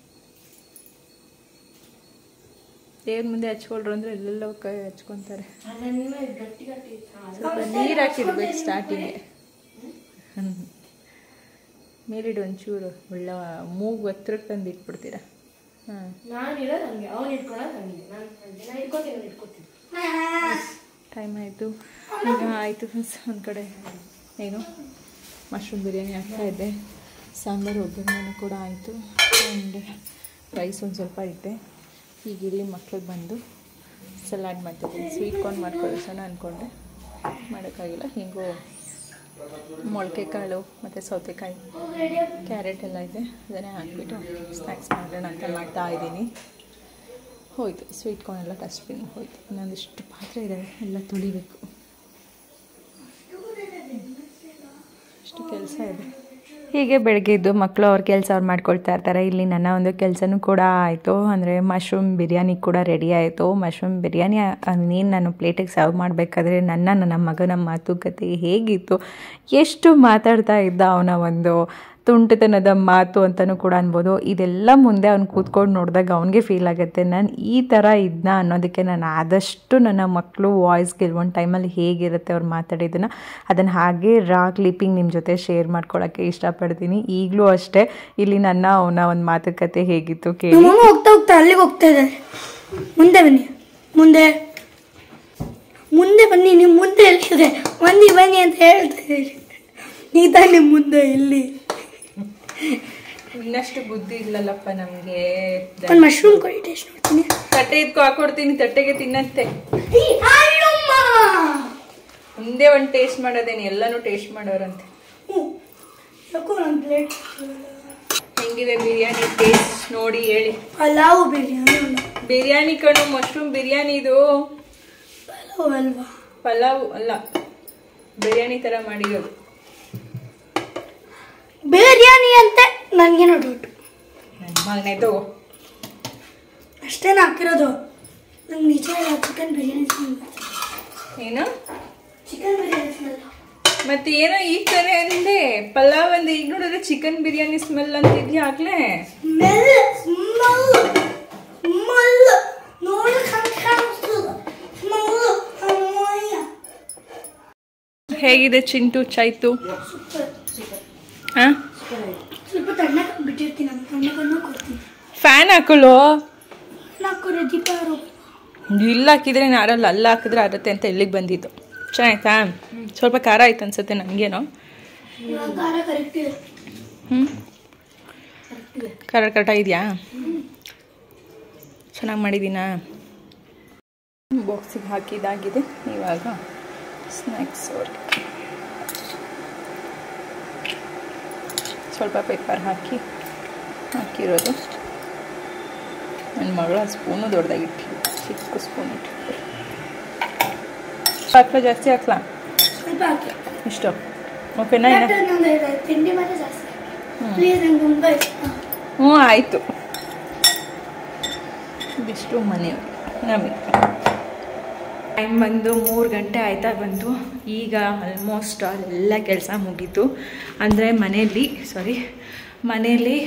ದೇವ್ರ ಮುಂದೆ ಹಚ್ಕೊಳ್ರು ಅಂದರೆ ಎಲ್ಲೆಲ್ಲೋ ಕೈ ಹಚ್ಕೊತಾರೆ. ಸ್ವಲ್ಪ ನೀರು ಹಾಕಿಡ್ಬೇಕು ಸ್ಟಾರ್ಟಿಂಗೆ. ಮೇಲಿಡು ಒಂಚೂರು ಒಳ್ಳೆ ಮೂಗು ಹತ್ರಕ್ಕೆ ತಂದು ಇಟ್ಬಿಡ್ತೀರಾ. ಟೈಮ್ ಆಯಿತು. ಈಗ ಆಯಿತು ಫ್ರೆಂಡ್ಸ್, ಒಂದು ಕಡೆ ಏನು ಮಶ್ರೂಮ್ ಬಿರಿಯಾನಿ ಆಗ್ತಾಯಿದ್ದೆ, ಸಾಂಬಾರು ಒಗ್ಗರಣೆನೂ ಕೂಡ ಆಯಿತು, ಆ್ಯಂಡ್ ರೈಸ್ ಒಂದು ಸ್ವಲ್ಪ ಇಟ್ಟೆ. ಈಗ ಇಲ್ಲಿ ಮಕ್ಳಿಗೆ ಬಂದು ಸಲಾಡ್ ಮಾಡ್ತಿದ್ದೀನಿ. ಸ್ವೀಟ್ ಕಾರ್ನ್ ಮಾಡ್ಕೊಳ್ಳೋಣ ಅಂದ್ಕೊಂಡೆ, ಮಾಡೋಕ್ಕಾಗಿಲ್ಲ. ಹೀಗೂ ಮೊಳಕೆ ಕಾಳು ಮತ್ತು ಸೌತೆಕಾಯಿ ಕ್ಯಾರೆಟ್ ಎಲ್ಲ ಇದೆ, ಅದನ್ನೇ ಹಾಕಿಬಿಟ್ಟು ಸ್ನ್ಯಾಕ್ಸ್ ಮಾಡೋಣ ಅಂತ ಮಾಡ್ತಾ ಇದ್ದೀನಿ. ಹೋಯಿತು ಸ್ವೀಟ್ ಕಾರ್ನ್ ಎಲ್ಲ ಡಸ್ಟ್ಬಿನ್ ಹೋಯಿತು. ಇನ್ನೊಂದಿಷ್ಟು ಪಾತ್ರೆ ಇದ್ದಾವೆ, ಎಲ್ಲ ತೊಳಿಬೇಕು, ಅಷ್ಟು ಕೆಲಸ ಇದೆ. ಹೀಗೆ ಬೆಳಗ್ಗೆ ಇದ್ದು ಮಕ್ಕಳು ಅವ್ರ ಕೆಲಸ ಅವ್ರು ಮಾಡ್ಕೊಳ್ತಾ ಇರ್ತಾರೆ. ಇಲ್ಲಿ ನನ್ನ ಒಂದು ಕೆಲಸನೂ ಕೂಡ ಆಯಿತು, ಅಂದರೆ ಮಶ್ರೂಮ್ ಬಿರಿಯಾನಿ ಕೂಡ ರೆಡಿ ಆಯಿತು. ಮಶ್ರೂಮ್ ಬಿರಿಯಾನಿ ನೀನು ನಾನು ಪ್ಲೇಟಿಗೆ ಸರ್ವ್ ಮಾಡಬೇಕಾದ್ರೆ ನನ್ನ ಮಗನ ಮಾತುಕತೆ ಹೇಗಿತ್ತು, ಎಷ್ಟು ಮಾತಾಡ್ತಾ ಇದ್ದ, ಅವನ ಒಂದು ತುಂಟತನದ ಮಾತು ಅಂತಲೂ ಕೂಡ ಅನ್ಬೋದು. ಇದೆಲ್ಲ ಮುಂದೆ ಅವ್ನು ಕೂತ್ಕೊಂಡು ನೋಡಿದಾಗ ಅವನಿಗೆ ಫೀಲ್ ಆಗುತ್ತೆ, ನಾನು ಈ ಥರ ಇದ್ನ ಅನ್ನೋದಕ್ಕೆ. ನಾನು ಆದಷ್ಟು ನನ್ನ ಮಕ್ಕಳು ವಾಯ್ಸ್ ಕೆಲವೊಂದು ಟೈಮಲ್ಲಿ ಹೇಗಿರುತ್ತೆ ಅವ್ರು ಮಾತಾಡಿದ್ದನ್ನು ಅದನ್ನು ಹಾಗೆ ಕ್ಲಿಪ್ಪಿಂಗ್ ನಿಮ್ಮ ಜೊತೆ ಶೇರ್ ಮಾಡ್ಕೊಳ್ಳೋಕ್ಕೆ ಇಷ್ಟಪಡ್ತೀನಿ. ಈಗಲೂ ಅಷ್ಟೇ, ಇಲ್ಲಿ ಅವನ ಒಂದು ಮಾತುಕತೆ ಹೇಗಿತ್ತು ಕೇಳಿ. ಹೋಗ್ತಾ ಹೋಗ್ತಾ ಅಲ್ಲಿಗೆ ಹೋಗ್ತಾ ಇದ್ದಾರೆ. ಮುಂದೆ ಬನ್ನಿ, ಮುಂದೆ ಬನ್ನಿ, ನಿಮ್ಮ ಮುಂದೆ ಎಲ್ಲಿದೆ ಬನ್ನಿ ಅಂತ ಹೇಳ್ತಾ ಇದ್ದೀರಿ. ನೀ ತಾನೇ ಮುಂದೆ ಇಲ್ಲಿ. ಇನ್ನಷ್ಟು ಬುದ್ಧಿ ಇಲ್ಲಲ್ಲಪ್ಪ ನಮಗೆ. ಒಂದು ಮಶ್ರೂಮ್ ಕೊಡಿ, ಟೇಸ್ಟ್ ನೋಡ್ತೀನಿ. ತಟ್ಟೆ ಇದ್ಕೊ ಹಾಕೊಡ್ತೀನಿ, ತಟ್ಟೆಗೆ ತಿನ್ನಂತೆ. ಮುಂದೆ ಒಂದು ಟೇಸ್ಟ್ ಮಾಡೋದೇನು, ಎಲ್ಲನೂ ಟೇಸ್ಟ್ ಮಾಡೋರಂತೆ. ಹೆಂಗಿದೆ ಬಿರಿಯಾನಿ ಟೇಸ್ಟ್ ನೋಡಿ ಹೇಳಿ. ಪಲಾವ್ ಬಿರಿಯಾನಿ. ಬಿರಿಯಾನಿ ಕಣು, ಮಶ್ರೂಮ್ ಬಿರಿಯಾನಿ ಇದು. ಪಲಾವ್ ಅಲ್ವಾ? ಪಲಾವ್ ಅಲ್ಲ, ಬಿರಿಯಾನಿ ಥರ ಮಾಡಿರೋದು. ಬಿರಿಯಾನಿ ಅಂತೆ ನನಗೇನೋ ಡೌಟ್. ನನ್ನ ಮಗನೇ ತಗೋ, ಅಷ್ಟೇನು ಹಾಕಿರೋದು. ನಂಗೆ ನಿಜ ಚಿಕನ್ ಬಿರಿಯಾನಿ ಸ್ಮೆಲ್. ಏನು ಚಿಕನ್ ಬಿರಿಯಾನಿ ಸ್ಮೆಲ್? ಮತ್ತೆ ಏನೋ ಈಗ ತಾನೇ ಅಂದೆ ಪಲಾವ್ ಅಂದೆ, ಈಗ ನೋಡಿದ್ರೆ ಚಿಕನ್ ಬಿರಿಯಾನಿ ಸ್ಮೆಲ್ ಅಂತಿದ್ಯಾ ಆಗ್ಲೇ? ಹೇಗಿದೆ ಚಿಂಟು ಚೈತು? ಸೂಪರ್. ಹಾಂ, ಸ್ವಲ್ಪ ತಣ್ಣಗೆ ಬಿಟ್ಟಿರ್ತೀನಿ, ನಾನು ತಣ್ಣಗನ್ನು ಕೊಡ್ತೀನಿ. ಫ್ಯಾನ್ ಹಾಕೊಳ್ಳು. ಹಾಕೋರೆ ದೀಪ ಇಲ್ಲಿ ಹಾಕಿದ್ರೆ ನಾರಲ್ಲ, ಅಲ್ಲಿ ಹಾಕಿದ್ರೆ ಆರುತ್ತೆ ಅಂತ ಇಲ್ಲಿಗೆ ಬಂದಿದ್ದು. ಚೆನ್ನಾಯ್ತಾ? ಸ್ವಲ್ಪ ಖಾರ ಆಯ್ತು ಅನ್ಸುತ್ತೆ ನನಗೇನೋ. ಖಾರ ಕರೆಕ್ಟ್ ಇದೆ. ಖಾರ ಕರೆಕ್ಟಾಗಿ ಇದೆಯಾ? ಚೆನ್ನಾಗಿ ಮಾಡಿದ್ದೀನಾ? ಬಾಕ್ಸಿಗೆ ಹಾಕಿದಾಗಿದೆ. ಇವಾಗ ಸ್ನ್ಯಾಕ್ಸ್ ಅವ್ರಿಗೆ ಸ್ವಲ್ಪ ಪೇಪರ್ ಹಾಕಿರೋದು. ನನ್ನ ಮಗಳ ಸ್ಪೂನು ದೊಡ್ಡದಾಗಿಟ್ಟು, ಚಿಕ್ಕ ಸ್ಪೂನ್ ಇಟ್ಟು ಹಾಕ್ಲಾ? ಜಾಸ್ತಿ ಹಾಕ್ಲಾ? ಸ್ವಲ್ಪ ಹಾಕಿ. ಇಷ್ಟು ಓಕೆನಾ? ತಿಂಡಿ ಮಾತ್ರ ಜಾಸ್ತಿ ಪ್ಲೀಸ್, ನಂಗೆ ತುಂಬ ಇಷ್ಟ. ಹ್ಞೂ ಆಯಿತು. ಇದಿಷ್ಟು ಮನೆಯವರು ನಮಗೆ. ಟೈಮ್ ಬಂದು 3 ಗಂಟೆ ಆಯ್ತಾ ಬಂತು. ಈಗ ಆಲ್ಮೋಸ್ಟ್ ಎಲ್ಲ ಕೆಲಸ ಮುಗೀತು. ಅಂದರೆ ಮನೆಯಲ್ಲಿ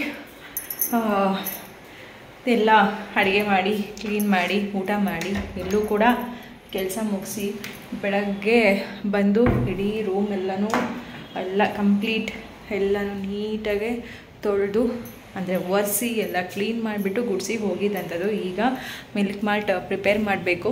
ಎಲ್ಲ ಅಡುಗೆ ಮಾಡಿ, ಕ್ಲೀನ್ ಮಾಡಿ, ಊಟ ಮಾಡಿ, ಎಲ್ಲೂ ಕೂಡ ಕೆಲಸ ಮುಗಿಸಿ ಬೆಳಗ್ಗೆ ಬಂದು ಇಡೀ ರೂಮ್ ಎಲ್ಲ ಕಂಪ್ಲೀಟ್ ಎಲ್ಲನೂ ನೀಟಾಗೆ ತೊಳೆದು ಅಂದರೆ ಒರೆಸಿ ಎಲ್ಲ ಕ್ಲೀನ್ ಮಾಡಿಬಿಟ್ಟು ಗುಡಿಸಿ ಹೋಗಿದ್ದಂಥದ್ದು. ಈಗ ಮಿಲ್ಕ್ ಮಾಲ್ಟ್ ಪ್ರಿಪೇರ್ ಮಾಡಬೇಕು.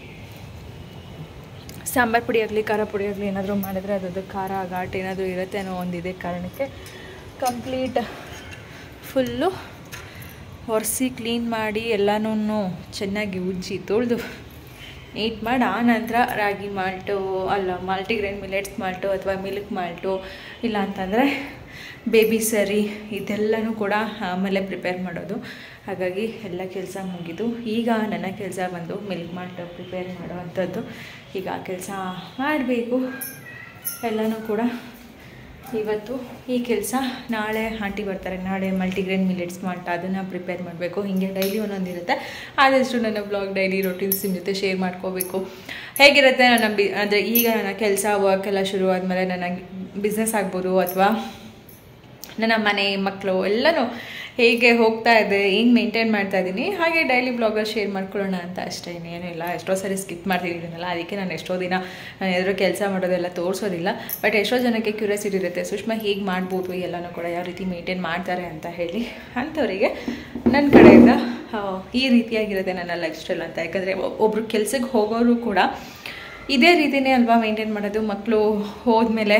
ಸಾಂಬಾರು ಪುಡಿ ಆಗಲಿ, ಖಾರ ಪುಡಿ ಆಗಲಿ ಏನಾದರೂ ಮಾಡಿದ್ರೆ ಅದು ಖಾರ ಘಾಟ್ ಏನಾದರೂ ಇರುತ್ತೆ ಅನ್ನೋ ಒಂದಿದೆ ಕಾರಣಕ್ಕೆ ಕಂಪ್ಲೀಟ್ ಫುಲ್ಲು ಒರೆಸಿ ಕ್ಲೀನ್ ಮಾಡಿ ಎಲ್ಲನೂ ಚೆನ್ನಾಗಿ ಉಜ್ಜಿ ತೊಳೆದು ನೀಟ್ ಮಾಡಿ ಆ ನಂತರ ragi malt multigrain millets malt ಅಥವಾ ಮಿಲ್ಕ್ ಮಾಲ್ಟು ಇಲ್ಲ ಅಂತಂದರೆ ಬೇಬಿ ಸರಿ ಇದೆಲ್ಲನೂ ಕೂಡ ಆಮೇಲೆ ಪ್ರಿಪೇರ್ ಮಾಡೋದು. ಹಾಗಾಗಿ ಎಲ್ಲ ಕೆಲಸ ಮುಗಿದು ಈಗ ನನ್ನ ಕೆಲಸ ಬಂದು ಮಿಲ್ಕ್ ಮಾಲ್ಟ್ ಪ್ರಿಪೇರ್ ಮಾಡೋವಂಥದ್ದು. ಈಗ ಆ ಕೆಲಸ ಮಾಡಬೇಕು ಎಲ್ಲನೂ ಕೂಡ. ಇವತ್ತು ಈ ಕೆಲಸ, ನಾಳೆ ಆಂಟಿ ಬರ್ತಾರೆ, ನಾಳೆ ಮಲ್ಟಿಗ್ರೇನ್ ಮಿಲೆಟ್ಸ್ ಮಾಲ್ಟ್ ಅದನ್ನು ಪ್ರಿಪೇರ್ ಮಾಡಬೇಕು. ಹೀಗೆ ಡೈಲಿ ಒಂದೊಂದಿರುತ್ತೆ. ಆದಷ್ಟು ನನ್ನ ಬ್ಲಾಗ್ ಡೈಲಿ ರೊಟೀನ್ಸ್ ನಿಮ್ಮ ಜೊತೆ ಶೇರ್ ಮಾಡ್ಕೋಬೇಕು. ಹೇಗಿರುತ್ತೆ ನನ್ನ ಅಂದರೆ ಈಗ ನನ್ನ ಕೆಲಸ ವರ್ಕ್ ಎಲ್ಲ ಶುರು ಆದಮೇಲೆ ನನ್ನ ಬಿಸ್ನೆಸ್ ಆಗ್ಬೋದು ಅಥವಾ ನನ್ನ ಮನೆ ಮಕ್ಕಳು ಎಲ್ಲನೂ ಹೇಗೆ ಹೋಗ್ತಾ ಇದೆ, ಏನು ಮೇಂಟೈನ್ ಮಾಡ್ತಾ ಇದ್ದೀನಿ, ಹಾಗೆ ಡೈಲಿ ಬ್ಲಾಗಲ್ಲಿ ಶೇರ್ ಮಾಡ್ಕೊಳ್ಳೋಣ ಅಂತ ಅಷ್ಟೇ, ಇನ್ನೇನು ಇಲ್ಲ. ಎಷ್ಟೋ ಸರಿ ಸ್ಕಿಪ್ ಮಾಡ್ತಿದ್ದೀನಲ್ಲ, ಅದಕ್ಕೆ ನಾನು ಎಷ್ಟೋ ದಿನ ನಾನು ಎದುರು ಕೆಲಸ ಮಾಡೋದೆಲ್ಲ ತೋರಿಸೋದಿಲ್ಲ. ಬಟ್ ಎಷ್ಟೋ ಜನಕ್ಕೆ ಕ್ಯೂರಿಯಾಸಿಟಿ ಇರುತ್ತೆ, ಸುಷ್ಮಾ ಹೇಗೆ ಮಾಡ್ಬೋದು ಎಲ್ಲನೂ ಕೂಡ, ಯಾವ ರೀತಿ ಮೇಂಟೈನ್ ಮಾಡ್ತಾರೆ ಅಂತ ಹೇಳಿ. ಅಂಥವರಿಗೆ ನನ್ನ ಕಡೆಯಿಂದ ಈ ರೀತಿಯಾಗಿರುತ್ತೆ ನನ್ನ ಲೈಫ್ ಸ್ಟೈಲ್ ಅಂತ. ಯಾಕಂದರೆ ಒಬ್ಬರು ಕೆಲಸಕ್ಕೆ ಹೋಗೋರು ಕೂಡ ಇದೇ ರೀತಿಯೇ ಅಲ್ವಾ ಮೇಂಟೈನ್ ಮಾಡೋದು. ಮಕ್ಕಳು ಹೋದ್ಮೇಲೆ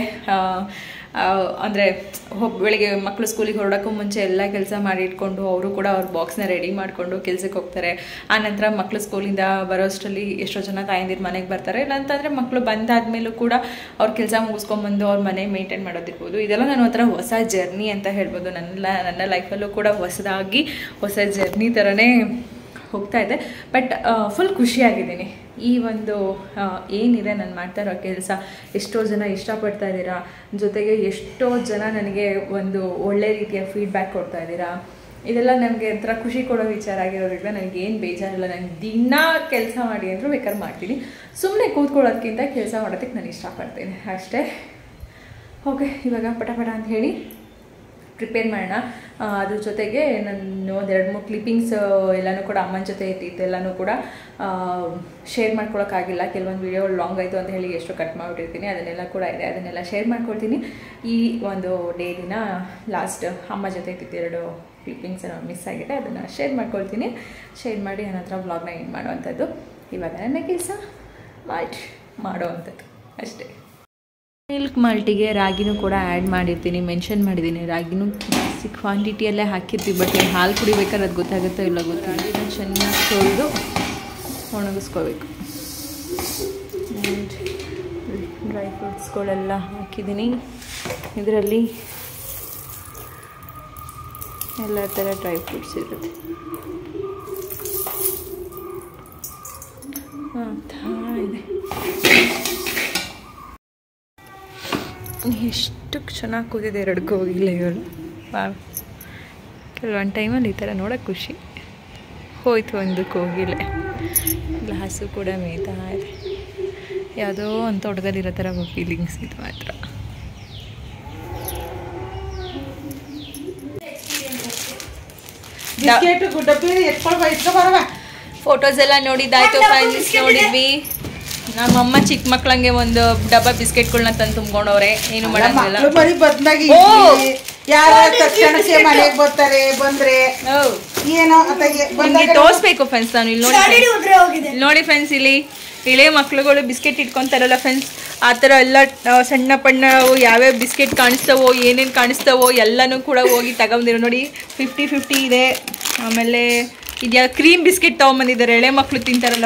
ಅಂದರೆ ಬೆಳಿಗ್ಗೆ ಮಕ್ಕಳು ಸ್ಕೂಲಿಗೆ ಹೊರಡೋಕ್ಕೂ ಮುಂಚೆ ಎಲ್ಲ ಕೆಲಸ ಮಾಡಿ ಇಟ್ಕೊಂಡು ಅವರು ಕೂಡ ಅವ್ರ ಬಾಕ್ಸ್ನ ರೆಡಿ ಮಾಡಿಕೊಂಡು ಕೆಲಸಕ್ಕೆ ಹೋಗ್ತಾರೆ. ಆನಂತರ ಮಕ್ಕಳು ಸ್ಕೂಲಿಂದ ಬರೋಷ್ಟರಲ್ಲಿ ಎಷ್ಟೋ ಜನ ತಾಯಂದಿರು ಮನೆಗೆ ಬರ್ತಾರೆ. ಇಲ್ಲಾಂತಂದರೆ ಮಕ್ಕಳು ಬಂದಾದ್ಮೇಲೂ ಕೂಡ ಅವ್ರ ಕೆಲಸ ಮುಗಿಸ್ಕೊಂಬಂದು ಅವ್ರ ಮನೆ ಮೇಂಟೈನ್ ಮಾಡೋದಿರ್ಬೋದು. ಇದೆಲ್ಲ ನನ್ನ ಒಂಥರ ಹೊಸ ಜರ್ನಿ ಅಂತ ಹೇಳ್ಬೋದು. ನನ್ನ ಲೈಫಲ್ಲೂ ಕೂಡ ಹೊಸ ಜರ್ನಿ ಥರನೇ ಹೋಗ್ತಾ ಇದೆ. ಬಟ್ ಫುಲ್ ಖುಷಿಯಾಗಿದ್ದೀನಿ. ಈ ಒಂದು ಏನಿದೆ ನಾನು ಮಾಡ್ತಾ ಇರೋ ಕೆಲಸ ಎಷ್ಟೋ ಜನ ಇಷ್ಟಪಡ್ತಾ ಇದ್ದೀರಾ, ಜೊತೆಗೆ ಎಷ್ಟೋ ಜನ ನನಗೆ ಒಂದು ಒಳ್ಳೆ ರೀತಿಯ ಫೀಡ್ಬ್ಯಾಕ್ ಕೊಡ್ತಾ ಇದ್ದೀರಾ. ಇದೆಲ್ಲ ನನಗೆ ಒಂಥರ ಖುಷಿ ಕೊಡೋ ವಿಚಾರ ಆಗಿರೋದ್ರಿಂದ ನನಗೇನು ಬೇಜಾರಿಲ್ಲ. ನಾನು ದಿನ ಕೆಲಸ ಮಾಡಿ ಅಂದರೂ ಬೇಕಾದ್ರೆ ಮಾಡ್ತೀನಿ. ಸುಮ್ಮನೆ ಕೂತ್ಕೊಳ್ಳೋದಕ್ಕಿಂತ ಕೆಲಸ ಮಾಡೋದಕ್ಕೆ ನಾನು ಇಷ್ಟಪಡ್ತೀನಿ ಅಷ್ಟೇ. ಓಕೆ, ಇವಾಗ ಪಟ ಅಂತ ಹೇಳಿ ಪ್ರಿಪೇರ್ ಮಾಡೋಣ. ಅದ್ರ ಜೊತೆಗೆ ನಾನು 1-2-3 ಕ್ಲಿಪ್ಪಿಂಗ್ಸ್ ಎಲ್ಲನೂ ಕೂಡ ಅಮ್ಮನ ಜೊತೆ ಇಟ್ಟಿತ್ತು, ಎಲ್ಲನೂ ಕೂಡ ಶೇರ್ ಮಾಡ್ಕೊಳಕ್ಕಾಗಿಲ್ಲ. ಕೆಲವೊಂದು ವೀಡಿಯೋ ಲಾಂಗ್ ಆಯಿತು ಅಂತ ಹೇಳಿ ಎಷ್ಟು ಕಟ್ ಮಾಡಿಬಿಟ್ಟಿರ್ತೀನಿ, ಅದನ್ನೆಲ್ಲ ಕೂಡ ಇದೆ, ಅದನ್ನೆಲ್ಲ ಶೇರ್ ಮಾಡ್ಕೊಳ್ತೀನಿ. ಈ ಒಂದು ಡೇ ದಿನ ಲಾಸ್ಟ್ ಅಮ್ಮ ಜೊತೆ ಇಟ್ಟಿದ್ದು 2 ಕ್ಲಿಪ್ಪಿಂಗ್ಸ್ ಮಿಸ್ ಆಗಿದೆ, ಅದನ್ನು ಶೇರ್ ಮಾಡ್ಕೊಳ್ತೀನಿ. ಶೇರ್ ಮಾಡಿ ನನ್ನ ಹತ್ರ ವ್ಲಾಗ್ನ ಎಂಡ್ ಮಾಡೋವಂಥದ್ದು. ಇವಾಗ ನನ್ನ ಕೆಲಸ ಮಾಡೋವಂಥದ್ದು ಅಷ್ಟೇ. ಮಿಲ್ಕ್ ಮಾಲ್ಟಿಗೆ ರಾಗಿನೂ ಕೂಡ ಆ್ಯಡ್ ಮಾಡಿರ್ತೀನಿ, ಮೆನ್ಷನ್ ಮಾಡಿದ್ದೀನಿ. ರಾಗಿನೂ ಜಾಸ್ತಿ ಕ್ವಾಂಟಿಟಿಯಲ್ಲೇ ಹಾಕಿರ್ತೀವಿ, ಬಟ್ ಹಾಲು ಕುಡಿಬೇಕಾದ್ರೆ ಅದು ಗೊತ್ತಾಗುತ್ತೋ ಇಲ್ಲ ಗೊತ್ತಿಲ್ಲ. ಇದನ್ನು ಚೆನ್ನಾಗಿ ತೊಳೆದು ಒಣಗಿಸ್ಕೋಬೇಕು. ಡ್ರೈ ಫ್ರೂಟ್ಸ್ಗಳೆಲ್ಲ ಹಾಕಿದ್ದೀನಿ. ಇದರಲ್ಲಿ ಎಲ್ಲ ಥರ ಡ್ರೈ ಫ್ರೂಟ್ಸ್ ಇರುತ್ತೆ. ಇದೆ ಎಷ್ಟು ಚೆನ್ನಾಗಿ ಕೂತಿದೆ 2 ಕೋಗಿಲೆಗಳು. ಕೆಲವೊಂದು ಟೈಮಲ್ಲಿ ಈ ಥರ ನೋಡೋಕ್ಕೆ ಖುಷಿ. ಹೋಯ್ತು ಒಂದು ಕೋಗಿಲೆ. ಹಸು ಕೂಡ ಮೇಯ್ತಾ ಇದೆ. ಯಾವುದೋ ಒಂದು ತೋಟದಲ್ಲಿರೋ ಥರ ಫೀಲಿಂಗ್ಸ್ ಇದು ಮಾತ್ರ. ಫೋಟೋಸ್ ಎಲ್ಲ ನೋಡಿದ್ದಾಯ್ತು, ಫೈಲ್ಸ್ ನೋಡಿದ್ವಿ. ನಮ್ಮಮ್ಮ ಚಿಕ್ಕ ಮಕ್ಳಂಗೆ ಒಂದು ಡಬ್ಬ ಬಿಸ್ಕೆಟ್ಗಳನ್ನ ತಂದು ತುಂಬ್ಕೊಂಡವ್ರೆ. ಏನು ಮಾಡಂಗಿಲ್ಲ. ಬರೀ ಬದ್ನಾಗಿ ಯಾರ ತಕ್ಷಣಕ್ಕೆ ಮನೆಗೆ ಬರ್ತಾರೆ, ಬಂದ್ರೆ ಏನೋ ನಿಮ್ಗೆ ತೋರಿಸ್ಬೇಕು ಫ್ರೆಂಡ್ಸ್. ನಾನು ಇಲ್ಲಿ ನೋಡಿ ಫ್ರೆಂಡ್ಸ್, ಇಲ್ಲಿ ಇಳೆ ಮಕ್ಳುಗಳು ಬಿಸ್ಕೆಟ್ ಇಟ್ಕೊಂತಾರಲ್ಲ ಫ್ರೆಂಡ್ಸ್, ಆ ಥರ ಎಲ್ಲ ಸಣ್ಣ ಪಣ್ಣ ಯಾವ್ಯಾವ ಬಿಸ್ಕೆಟ್ ಕಾಣಿಸ್ತಾವೋ, ಏನೇನು ಕಾಣಿಸ್ತಾವೋ ಎಲ್ಲನೂ ಕೂಡ ಹೋಗಿ ತಗೊಂಡಿರೋ ನೋಡಿ. 50-50 ಇದೆ. ಆಮೇಲೆ ಇದ್ಯಾ ಕ್ರೀಮ್ ಬಿಸ್ಕೆಟ್ ತಗೊಂಬಂದಿದ್ದಾರೆ, ಎಳೆ ಮಕ್ಳು ತಿಂತಾರಲ್ಲ.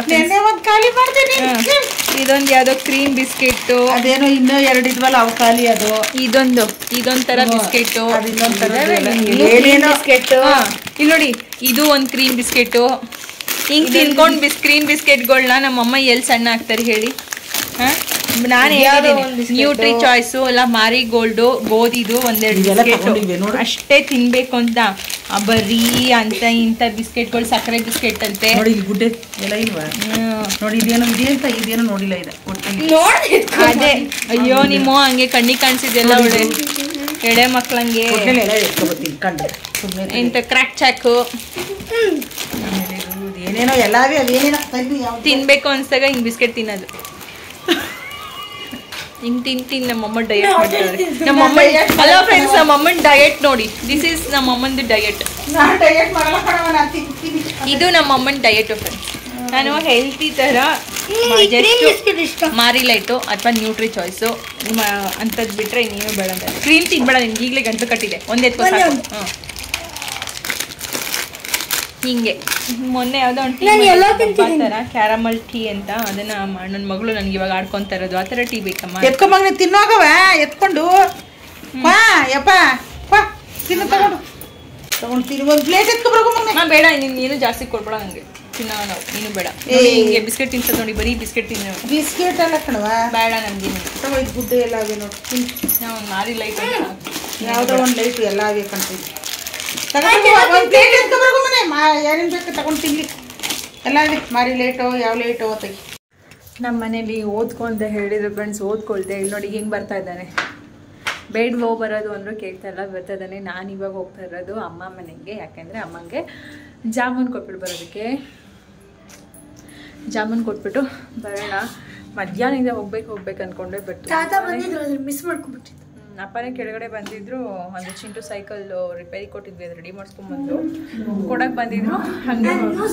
ಇದೊಂದು ಯಾವ್ದೋ ಕ್ರೀಮ್ ಬಿಸ್ಕೆಟ್, ಅದೇನೋ ಇನ್ನೂ 2 ಇದ್ವಲ್ಲ ಅವು ಖಾಲಿ. ಅದು ಇದೊಂದು ತರ ಬಿಸ್ಕೆಟ್, ಬಿಸ್ಕೆಟ್ ಇಲ್ಲಿ ನೋಡಿ. ಇದು ಒಂದು ಕ್ರೀಮ್ ಬಿಸ್ಕೆಟ್. ಹಿಂಗ್ ತಿನ್ಕೊಂಡು ಕ್ರೀಮ್ ಬಿಸ್ಕೆಟ್ಗಳನ್ನ ನಮ್ಮಮ್ಮ ಎಲ್ಲಿ ಸಣ್ಣ ಆಗ್ತಾರೆ ಹೇಳಿ. ನಾನು ನ್ಯೂಟ್ರಿ ಚಾಯ್ಸು ಎಲ್ಲ ಮಾರಿ ಗೋಲ್ಡು ಗೋಧಿದು 1-2 ಬಿಸ್ಕೆಟ್ ಅಷ್ಟೇ ತಿನ್ಬೇಕು ಅಂತ. ಬರೀ ಅಂತ ಇಂಥ ಬಿಸ್ಕೆಟ್ಗಳು ಸಕ್ಕರೆ ಬಿಸ್ಕೆಟ್ ಅಂತೆ. ಗುಡ್ಡೆ ಎಲ್ಲ ಇಲ್ವಾ ನೋಡಿ. ಇದೇನೋ ಇದೆ ಅಂತ ಇದೇನೋ ನೋಡಿಲ್ಲ. ಅದೇ ಅಯ್ಯೋ ನಿಮ್ಮ ಹಂಗೆ ಕಣ್ಣಿಗೆ ಕಾಣಿಸಿದೆಲ್ಲ ಒಳ್ಳೆ ಎಳೆ ಮಕ್ಳಂಗೆ. ಇಂಥ ಕ್ರ್ಯಾಕ್ ಚಾಕು ಏನೇನೋ ಎಲ್ಲವೇ ಅದೇನೇನೋ ತಿನ್ಬೇಕು ಅನ್ಸ್ದಾಗ ಹಿಂಗ್ ಬಿಸ್ಕೆಟ್ ತಿನ್ನೋದು. ಹಿಂಗ್ ತಿಂತೀನಿ. ನಮ್ಮಮ್ಮ ಡಯಟ್ ಮಾಡ್ತಾರೆ. ನಮ್ಮಮ್ಮ ಅಲ್ಲ ಫ್ರೆಂಡ್ಸ್, ನಮ್ಮಮ್ಮನ ಡಯಟ್ ನೋಡಿ. ದಿಸ್ ಇಸ್ ನಮ್ಮಮ್ಮಂದು ಡಯಟ್. ಇದು ನಮ್ಮಮ್ಮನ ಡಯಟ್ ಫ್ರೆಂಡ್ಸ್. ನಾನು ಹೆಲ್ತಿ ತರ ಮಾರಿಲೈಟು ಅಥವಾ ನ್ಯೂಟ್ರಿ ಚಾಯ್ಸು ಅಂಥದ್ದು ಬಿಟ್ರೆ ಇನ್ನೇನು ಬೇಡ ಅಂತ. ಕ್ರೀಮ್ ತಿನ್ಬೇಡ, ನಿಮ್ಗೆ ಈಗಲೇ ಗಂಟು ಕಟ್ಟಿದೆ. ಒಂದೇ ಹಿಂಗೆ ಮೊನ್ನೆ ಯಾವುದೋ ಒಂದು ಥರ ಕ್ಯಾರಮಲ್ ಟೀ ಅಂತ, ಅದನ್ನ ನನ್ನ ಮಗಳು ನನಗೆ ಇವಾಗ ಆಡ್ಕೊಂತ ಇರೋದು. ಆ ಥರ ಟೀ ಬೇಕಮ್ಮ. ಎತ್ಕೊಂಬಂಗ ತಿನ್ನೋಗವ ಎತ್ಕೊಂಡು ಯಪ್ಪ ತಿನ್ನು ತಗೊಂಡು ತಿನ್ನು. ಒಂದು ಪ್ಲೇಟ್ ಎತ್ಕೊಬರ್ಕೊಂಬ. ಬೇಡ, ನೀನು ಜಾಸ್ತಿ ಕೊಡ್ಬೇಡ ನನಗೆ ತಿನ್ನೋ. ನಾವು ನೀನು ಬೇಡ. ಹಿಂಗೆ ಬಿಸ್ಕೆಟ್ ತಿನ್ಸೋದು ನೋಡಿ, ಬರೀ ಬಿಸ್ಕೆಟ್ ತಿನ್ನೋ. ಬಿಸ್ಕೆಟ್ ಎಲ್ಲ ಕಣವ ಬೇಡ ನನಗೆ. ಗುಡ್ಡೆ ಎಲ್ಲ ಅವೆ ನೋಡಿ. ನಾವು ಮಾರಿ ಲೈಟ್ ಯಾವುದೋ ಒಂದು ಲೈಟು ಎಲ್ಲ ಅವೆ ಕಾಣ್ತೀವಿ. ಏನೇನು ಬೇಕು ತಗೊಂಡು ತಿನ್ಲಿ ಎಲ್ಲ ಇದೆ. ಮಾರಿ ಲೇಟು ಯಾವ ಲೇಟು ತೆಗಿ. ನಮ್ಮ ಮನೇಲಿ ಓದ್ಕೊಂತ ಹೇಳಿದ್ರು ಫ್ರೆಂಡ್ಸ್, ಓದ್ಕೊಳ್ದೆ. ಇಲ್ಲಿ ನೋಡಿ ಹಿಂಗೆ ಬರ್ತಾ ಇದ್ದಾನೆ. ಬೇಡ ಬರೋದು ಅಂದರೂ ಕೇಳ್ತಾ ಇಲ್ಲ, ಬರ್ತಾ ಇದ್ದಾನೆ. ನಾನು ಇವಾಗ ಹೋಗ್ತಾ ಇರೋದು ಅಮ್ಮ ಮನೆಗೆ. ಯಾಕೆಂದರೆ ಅಮ್ಮಂಗೆ ಜಾಮೂನ್ ಕೊಟ್ಬಿಟ್ಟು ಬರೋದಕ್ಕೆ. ಜಾಮೂನ್ ಕೊಟ್ಬಿಟ್ಟು ಬರೋಣ. ಮಧ್ಯಾಹ್ನದಿಂದ ಹೋಗ್ಬೇಕು ಅಂದ್ಕೊಂಡೆ. ಬಟ್ ಮಿಸ್ ಮಾಡ್ಕೊಂಡ್ಬಿಟ್ಟಿದ್ದು. ಅಪ್ಪನೇ ಕೆಳಗಡೆ ಬಂದಿದ್ರು. ಒಂದು ಚಿಂಟು ಸೈಕಲ್ ರಿಪೇರಿ ಕೊಟ್ಟಿದ್ವಿ, ಅದು ರೆಡಿ ಮಾಡಿಸ್ಕೊಂಡ್ಬಂದು ಕೊಡಕ್ಕೆ ಬಂದಿದ್ರು. ಹಂಗೆ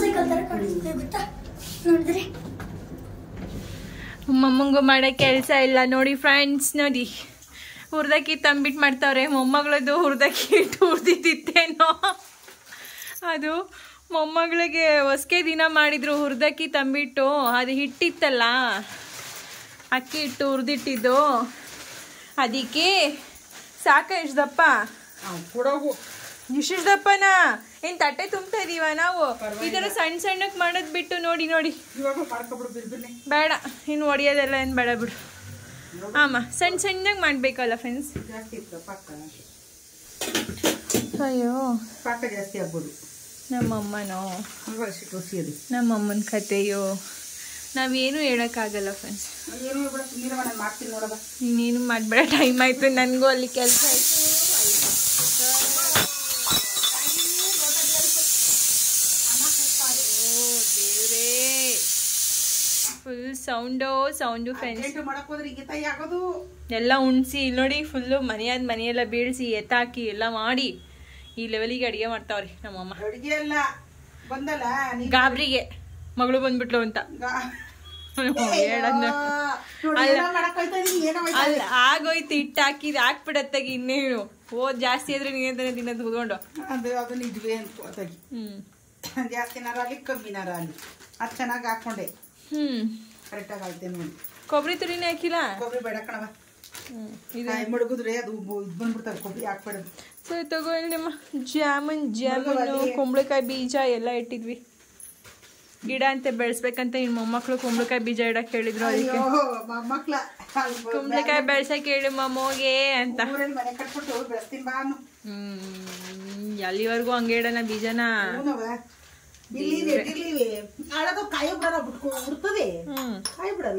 ಮೊಮ್ಮಂಗೂ ಮಾಡೋ ಕೆಲಸ ಇಲ್ಲ ನೋಡಿ ಫ್ರೆಂಡ್ಸ್. ನೋಡಿ ಹುರ್ದಕ್ಕಿ ತಂಬಿಟ್ಟು ಮಾಡ್ತಾವ್ರೆ. ಮೊಮ್ಮಗಳದ್ದು ಹುರ್ದಕ್ಕಿ ಇಟ್ಟು ಹುರ್ದಿದ್ದೇನೋ. ಅದು ಮೊಮ್ಮಗಳಿಗೆ ಹೊಸಕೆ ದಿನ ಮಾಡಿದ್ರು ಹುರ್ದಕ್ಕಿ ತಂಬಿಟ್ಟು. ಅದು ಹಿಟ್ಟಿತ್ತಲ್ಲ, ಅಕ್ಕಿ ಹಿಟ್ಟು ಹುರಿದಿಟ್ಟಿದ್ದು. ಅದಕ್ಕೆ ಸಾಕ ಎಷ್ಟು ದಪ್ಪ ಇಷ್ಟು ದಪ್ಪನ ಏನು ತಟ್ಟೆ ತುಂಬ್ತಾ ಇದೀವ ನಾವು. ಈ ಥರ ಸಣ್ಣ ಸಣ್ಣಕ್ಕೆ ಮಾಡೋದು ಬಿಟ್ಟು ನೋಡಿ ಬೇಡ. ಇನ್ನು ಹೊಡಿಯೋದೆಲ್ಲ ಏನು ಬೇಡ ಬಿಡು. ಆಮ ಸಣ್ಣ ಸಣ್ಣಗೆ ಮಾಡಬೇಕಲ್ಲ ಫ್ರೆಂಡ್ಸ್. ಅಯ್ಯೋ ಪಾಕ ಜಾಸ್ತಿ ಆಗ್ಬೋದು. ನಮ್ಮಮ್ಮನೋ ನಮ್ಮಮ್ಮನ ಕತೆಯೋ ನಾವೇನು ಹೇಳೋಕ್ಕಾಗಲ್ಲ ಫ್ರೆಂಡ್ಸ್. ಇನ್ನೇನು ಮಾಡಬೇಡ, ಟೈಮ್ ಆಯಿತು. ನನಗೂ ಅಲ್ಲಿ ಕೆಲಸ ಆಯಿತು. ದೇವ್ರೇ, ಫುಲ್ ಸೌಂಡು ಫ್ರೆಂಡ್ಸ್. ಎಲ್ಲ ಉಣ್ಸಿ ನೋಡಿ, ಫುಲ್ಲು ಮನೆಯೆಲ್ಲ ಬೀಳಿಸಿ ಎತ್ತಾಕಿ ಎಲ್ಲ ಮಾಡಿ ಈ ಲೆವೆಲಿಗೆ ಅಡುಗೆ ಮಾಡ್ತಾವ್ರಿ ನಮ್ಮಮ್ಮ. ಗಾಬ್ರಿಗೆ ಮಗಳು ಬಂದ್ಬಿಟ್ಲು ಅಂತ ಅಲ್ಲ ಆಗೋಯ್ತು. ಹಿಟ್ಟು ಹಾಕಿದ್ ಹಾಕ್ಬಿಡತ್ತಾಗ ಇನ್ನೇನು ಜಾಸ್ತಿ ಆದ್ರೆ ನೀನೇ ತಿನ್ನೋದು ಕೂತ್ಕೊಂಡು. ಅದು ನಿಜವೇ ಅನ್ಕೋತಾಗಿ. ಜಾಸ್ತಿನಾರಾಗಲಿ ಕಮ್ಮಿನಾರಾಗಲಿ ಅದು ಚೆನ್ನಾಗಿ ಹಾಕೊಂಡೆ. ಕರೆಕ್ಟಾಗಿ ಆಯ್ತೆ ನೋಡಿ. ಕೊಬ್ಬರಿ ತುರಿನೇ ಹಾಕಿಲ್ಲ. ಕೊಬ್ಬರಿ ಬೇಡ ಕಣವ, ಮಡಗಿದ್ರೆ ಅದು ಬಂದ್ಬಿಡ್ತದೆ. ಕೊಬ್ಬರಿ ಹಾಕ್ಬೇಡದು. ಸರಿ ತಗೋ. ನಿಮ್ಮ ಜಾಮೂನು ಕುಂಬಳಕಾಯಿ ಬೀಜ ಎಲ್ಲ ಇಟ್ಟಿದ್ವಿ. ಗಿಡ ಅಂತ ಬೆಳೆಸ್ಬೇಕಂತ ಇನ್ನು ಮೊಮ್ಮಕ್ಳು ಕುಂಬಳಕಾಯಿ ಬೀಜ ಇಡಕ್ಕೆ ಹೇಳಿದ್ರು. ಅದಕ್ಕೆ ಕುಂಬಳಕಾಯಿ ಬೆಳ್ಸಕ್ ಹೇಳಿ ಮಮ್ಮಗೆ ಅಂತ. ಎಲ್ಲಿವರೆಗೂ ಹಂಗೆ ಇಡೋಣ ಬೀಜನ.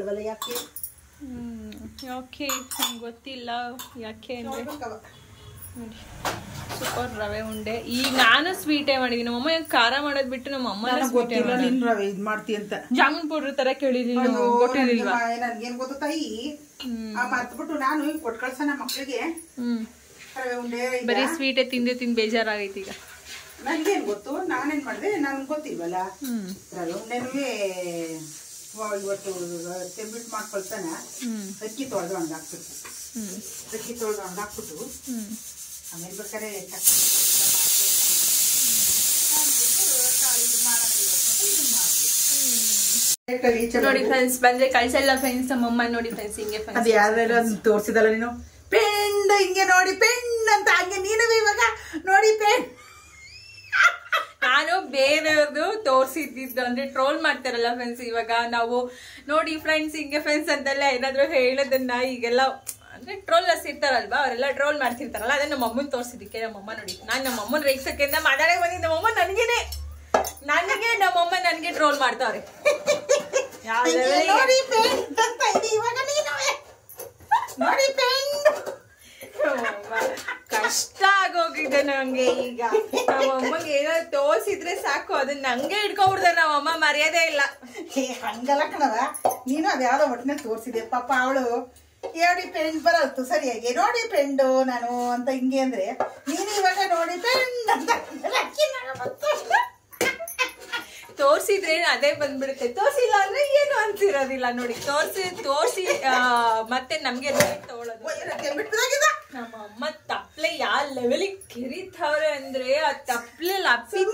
ಯಾಕೆ ಗೊತ್ತಿಲ್ಲ ಯಾಕೆ ಅಂದ್ರೆ ನೋಡಿ ಸೂಪರ್ ರವೆ ಉಂಡೆ. ಈಗ ನಾನು ಸ್ವೀಟೇ ಮಾಡಿದೀನಿ. ನಮ್ಮಮ್ಮ ಖಾರ ಮಾಡೋದ್ ಬಿಟ್ಟು ನಮ್ಮ ಅಮ್ಮ ಗೊತ್ತಿಲ್ಲ ನೀನ್ ರವೆ ಇದ್ ಮಾಡ್ತಿ ಅಂತ. ಜಾಮೂನ್ ಪೌಡರ್ ತರ ಕೇಳಿದೀನಿ, ಗೊತ್ತಿರ್ಲಿಲ್ವಾ? ನನ್ಗೇನ್ ಗೊತ್ತ ತಾಯಿ, ಮರ್ತ್ಬಿಟ್ಟು ನಾನು ಈಗ ಕೊಟ್ ಕಳ್ಸಣ ಮಕ್ಳಿಗೆ ರವೆ ಉಂಡೆ. ಬರೀ ಸ್ವೀಟೇ ತಿಂದು ತಿಂದು ಬೇಜಾರಾಗೈತಿ ಈಗ. ನನ್ಗೇನ್ ಗೊತ್ತು, ನಾನೇನ್ ಮಾಡಿದೆ ನನ್ಗೆ ಗೊತ್ತಿಲ್ವಲ್ಲ. ರವೆ ಉಂಡೆನೂ ಇವತ್ತು ತೆಂಬಿಟ್ಟು ಮಾಡ್ಕೊಳ್ತಾನ. ಅಕ್ಕಿ ತೊಳೆದು ಒಣಗಾಕ್ಬಿಟ್ಟು ಆಮೇಲೆ ಬೇಕಾದ್ರೆ ನೋಡಿ ಫ್ರೆಂಡ್ಸ್, ಬಂದ್ರೆ ಕಳ್ಸಲ್ಲ ಫ್ರೆಂಡ್ಸ್. ನಮ್ಮಮ್ಮ ನೋಡಿ ಫ್ರೆಂಡ್ಸ್ ಹಿಂಗೆ ಅದು ಯಾವ್ದಾರ ತೋರ್ಸಿದಲ್ಲ ನೀನು, ಪೆಂಡ್ ಹಿಂಗೆ ನೋಡಿ ಪೆಂಡ್ ಅಂತ. ಹಂಗೆ ನೀನು ಇವಾಗ ನೋಡಿ ಪೆಂಡ್. ನಾನು ಬೇರೆಯವ್ರದ್ದು ತೋರ್ಸಿದ್ದು ಅಂದ್ರೆ ಟ್ರೋಲ್ ಮಾಡ್ತಾರಲ್ಲ ಫ್ರೆಂಡ್ಸ್. ಇವಾಗ ನಾವು ನೋಡಿ ಫ್ರೆಂಡ್ಸ್ ಹಿಂಗೆ ಫ್ರೆಂಡ್ಸ್ ಅಂತೆಲ್ಲ ಏನಾದ್ರು ಹೇಳೋದನ್ನ ಈಗೆಲ್ಲ ಅಂದ್ರೆ ಟ್ರೋಲರ್ಸ್ ಇರ್ತಾರಲ್ವಾ, ಅವರೆಲ್ಲ ಟ್ರೋಲ್ ಮಾಡ್ತಿರ್ತಾರಲ್ಲ, ಅದನ್ನ ನಮ್ಮ ಅಮ್ಮನ್ ತೋರ್ಸಿದ್ದಕ್ಕೆ ನಮ್ಮಮ್ಮ ನೋಡಿ, ನಾನು ನಮ್ಮ ಅಮ್ಮನ ರೇಗ್ಸಕ್ಕಿಂತ ಮಾತಾಡಕ್ ಬಂದಿದ್ದ ನಮ್ಮಮ್ಮ ನಮ್ಮಮ್ಮ ನನಗೆ ಟ್ರೋಲ್ ಮಾಡ್ತಾವ್ರೆ. ಕಷ್ಟ ಆಗೋಗಿದೆ ನಂಗೆ ಈಗ. ನಮ್ಮಮ್ಮಗೆ ಏನೋ ತೋರ್ಸಿದ್ರೆ ಸಾಕು, ಅದನ್ನ ನಂಗೆ ಇಟ್ಕೊಬಿಡ್ತಾರೆ ನಮ್ಮಮ್ಮ, ಮರ್ಯಾದೆ ಇಲ್ಲ. ಹಂಗಲ್ಲ ಕಣವ, ನೀನು ಅದ್ಯಾವ್ದೋ ಒಟ್ಟಿನ ತೋರ್ಸಿದೆ ಪಾಪ. ಅವಳು ನೋಡಿ ಪೆಂಡ್ ಬರಲ್ತು ಸರಿಯಾಗಿ, ನೋಡಿ ಪೆಂಡು ನಾನು ಅಂತ ಹಿಂಗೆ ಅಂದ್ರೆ ನೀನು ಇವಾಗ ನೋಡಿ ಪೆಂಡ್ ಅಂತ ತೋರ್ಸಿದ್ರೆ ಅದೇ ಬಂದ್ಬಿಡುತ್ತೆ, ತೋರ್ಸಿಲ್ಲ ಅಂದ್ರೆ ಏನು ಅಂತಿರೋದಿಲ್ಲ. ನೋಡಿ ತೋರ್ಸಿ ಮತ್ತೆ ನಮ್ಗೆ ತಗೊಳ್ಳೋದು. ನಮ್ಮ ಅಮ್ಮ ತಪ್ಲೆ ಯಾವ ಲೆವೆಲಿಗೆ ಕಿರಿತಾವ್ರೆ ಅಂದ್ರೆ, ಆ ತಪ್ಲೆ ಅಪ್ಪಿ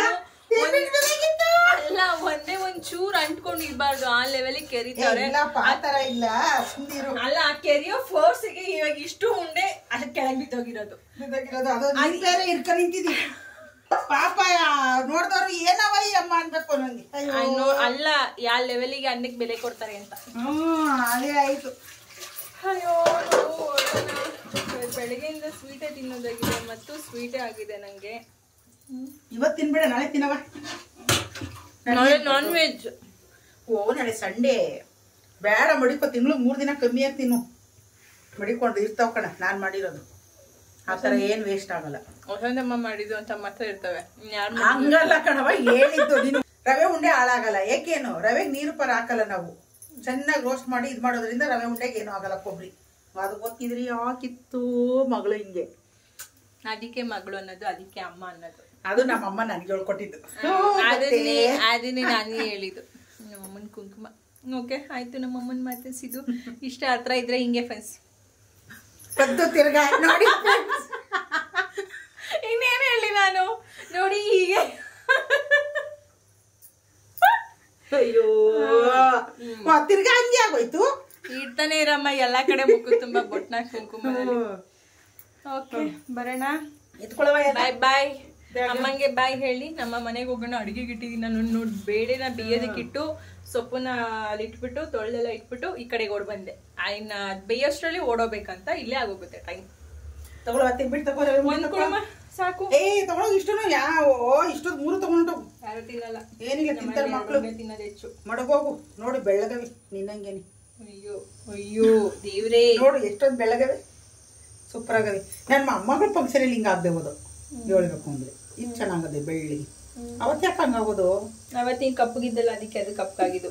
ಅಲ್ಲ, ಒಂದೇ ಒಂಚೂರು ಅಂಟ್ಕೊಂಡು ಇರ್ಬಾರ್ದು, ಆ ಲೆವೆಲಿಗೆ ಕೆರಿತಾವ್ರೆ. ಅಲ್ಲ, ಆ ಕೆರಿಯೋ ಫೋರ್ಸ್ಗೆ ಇವಾಗ ಇಷ್ಟು ಉಂಡೆ ಅದ್ರ ಕೆಳಗೆ ಬಿದ್ದೋಗಿರೋದು. ಬೇರೆ ಇರ್ಕೊಂಡು ನಿಂತಿದ್ದೀವಿ ಪಾಪ. ನೋಡ್ದವ್ರು ಏನವ ಈ ಅಮ್ಮ ಅನ್ಬೇಕು ನಂಗೆ. ಅಲ್ಲ, ಯಾವ ಲೆವೆಲಿಗೆ ಅನ್ನಕ್ಕೆ ಬೆಲೆ ಕೊಡ್ತಾರೆ ಅಂತ. ಅದೇ ಆಯ್ತು. ಅಯ್ಯೋ, ಬೆಳಗ್ಗೆಯಿಂದ ಸ್ವೀಟೇ ತಿನ್ನೋದಾಗಿದೆ ಮತ್ತು ಸ್ವೀಟೇ ಆಗಿದೆ ನಂಗೆ. ಇವತ್ತು ತಿನ್ಬೇಡ, ನಾಳೆ ತಿನ್ನವ. Non veg. ನಾಳೆ ಸಂಡೇ ಬೇಡ, ಮಡಿಕೊ. ತಿಂಗಳು 3 ದಿನ ಕಮ್ಮಿಯಾಗಿ ತಿನ್ನು. ಮಡಿಕೊಂಡು ಇರ್ತಾವ ಕಣ ನಾನ್ ಮಾಡಿರೋದು. ಆ ತರ ಏನ್ ವೇಸ್ಟ್ ಆಗಲ್ಲ. ಹೊಸದಮ್ಮ ಮಾಡಿದ್ದು ಅಂತ ಮಾತ್ರ ಇರ್ತವೆ. ಹಂಗಲ್ಲ ಕಣವ, ಹೇಳಿದ್ದು ನೀನು. ರವೆ ಉಂಡೆ ಹಾಳಾಗಲ್ಲ. ಏಕೇನು, ರವೆಗೆ ನೀರು ಪರ ಹಾಕಲ್ಲ ನಾವು. ಚೆನ್ನಾಗಿ ರೋಸ್ಟ್ ಮಾಡಿ ಇದ್ ಮಾಡೋದ್ರಿಂದ ರವೆ ಉಂಡೆಗೆ ಏನೂ ಆಗಲ್ಲ. ಕೊಬ್ಬರಿ ಅದು ಗೊತ್ತಿದ್ರಿ ಯಾಕಿತ್ತು ಮಗಳು ಹಿಂಗೆ. ಅದಕ್ಕೆ ಮಗಳು ಅನ್ನೋದು, ಅದಕ್ಕೆ ಅಮ್ಮ ಅನ್ನೋದು. ಅದು ನಮ್ಮಮ್ಮ ನನಗೆ ಹೇಳ್ಕೊಟ್ಟಿದ್ದು. ಅದನ್ನೇ ನಾನೇ ಹೇಳಿದ್ದು. ನಮ್ಮಮ್ಮನ ಕುಂಕುಮ. ಓಕೆ ಆಯ್ತು, ನಮ್ಮಮ್ಮನ ಮಾತಾಡ್ಸಿದ್ದು ಇಷ್ಟ. ಹತ್ರ ಇದ್ರೆ ಹಿಂಗೆ ಫ್ರೆಂಡ್ಸ್ ಕದ್ದು ತಿರ್ಗಾ ನೋಡಿ. ಇನ್ನೇನು ಹೇಳಿ ನಾನು, ನೋಡಿ ಹೀಗೆ. ಅಯ್ಯೋ, ತಿರ್ಗಾ ಹಂಗೆ ಆಗೋಯ್ತು. ಇಡ್ತಾನೆ ಇರಮ್ಮ ಎಲ್ಲಾ ಕಡೆ ಮುಖ ತುಂಬಾ ಬೊಟ್ನಾಗ ಕುಂಕುಮ. ಓಕೆ ಬರೋಣ, ಬಾಯ್ ಬಾಯ್. ಅಮ್ಮಂಗೆ ಬಾಯ್ ಹೇಳಿ. ನಮ್ಮ ಮನೆಗೆ ಹೋಗೋಣ. ಅಡುಗೆಗೆ ಇಟ್ಟಿದ್ದೀನಿ ನಾನು. ನೋಡಿ ಬೇಳೆನ ಬೇಯೋದಕ್ಕಿಟ್ಟು ಸೊಪ್ಪನ್ನ ಅಲ್ಲಿ ಇಟ್ಬಿಟ್ಟು ತೊಳೆದೆಲ್ಲ ಇಟ್ಬಿಟ್ಟು ಈ ಕಡೆಗೆ ಓಡ್ ಬಂದೆ. ಇನ್ನ ಬೇಯೋಷ್ಟರಲ್ಲಿ ಓಡೋಬೇಕಂತ ಇಲ್ಲೇ ಆಗೋಗುತ್ತೆ ಟೈಮ್. ಸಾಕು. ತಗೊಳ್ಳೋ ಇಷ್ಟನು ಯಾವ ಇಷ್ಟೊಂದು 3 ತಗೊಂಡು ಯಾರು ತಿನ್ನಲ್ಲ. ಏನಿಲ್ಲ, ತಿಂತಾರೆ ಮಕ್ಕಳು. ತಿನ್ನೋದು ಹೆಚ್ಚು. ಮಡಗೋಗು ನೋಡಿ, ಬೆಳ್ಳಗವಿ ನಿನ್ನಂಗೇನಿ. ಅಯ್ಯೋ ಅಯ್ಯೋ ದೇವ್ರೇ, ನೋಡು ಎಷ್ಟೊಂದು ಬೆಳ್ಳಗವೆ, ಸೂಪರ್ ಆಗವೆ. ನನ್ನ ಮೊಮ್ಮಗಳ ಫಂಕ್ಷನಲ್ಲಿ ಹಿಂಗ ಆಗದೆ ಹೋದು ಹೇಳ್ಬೇಕು ಅಂದ್ರೆ. ಇದು ಚೆನ್ನಾಗದೆ ಬೆಳ್ಳಿಗೆ. ಅವತ್ತು ಯಾಕೆ ಹಂಗಾಗೋದು? ಅವತ್ತಿನ ಕಪ್ಪಗಿದ್ದಲ್ಲ, ಅದಕ್ಕೆ ಅದು ಕಪ್ಪಾಗಿದ್ದು.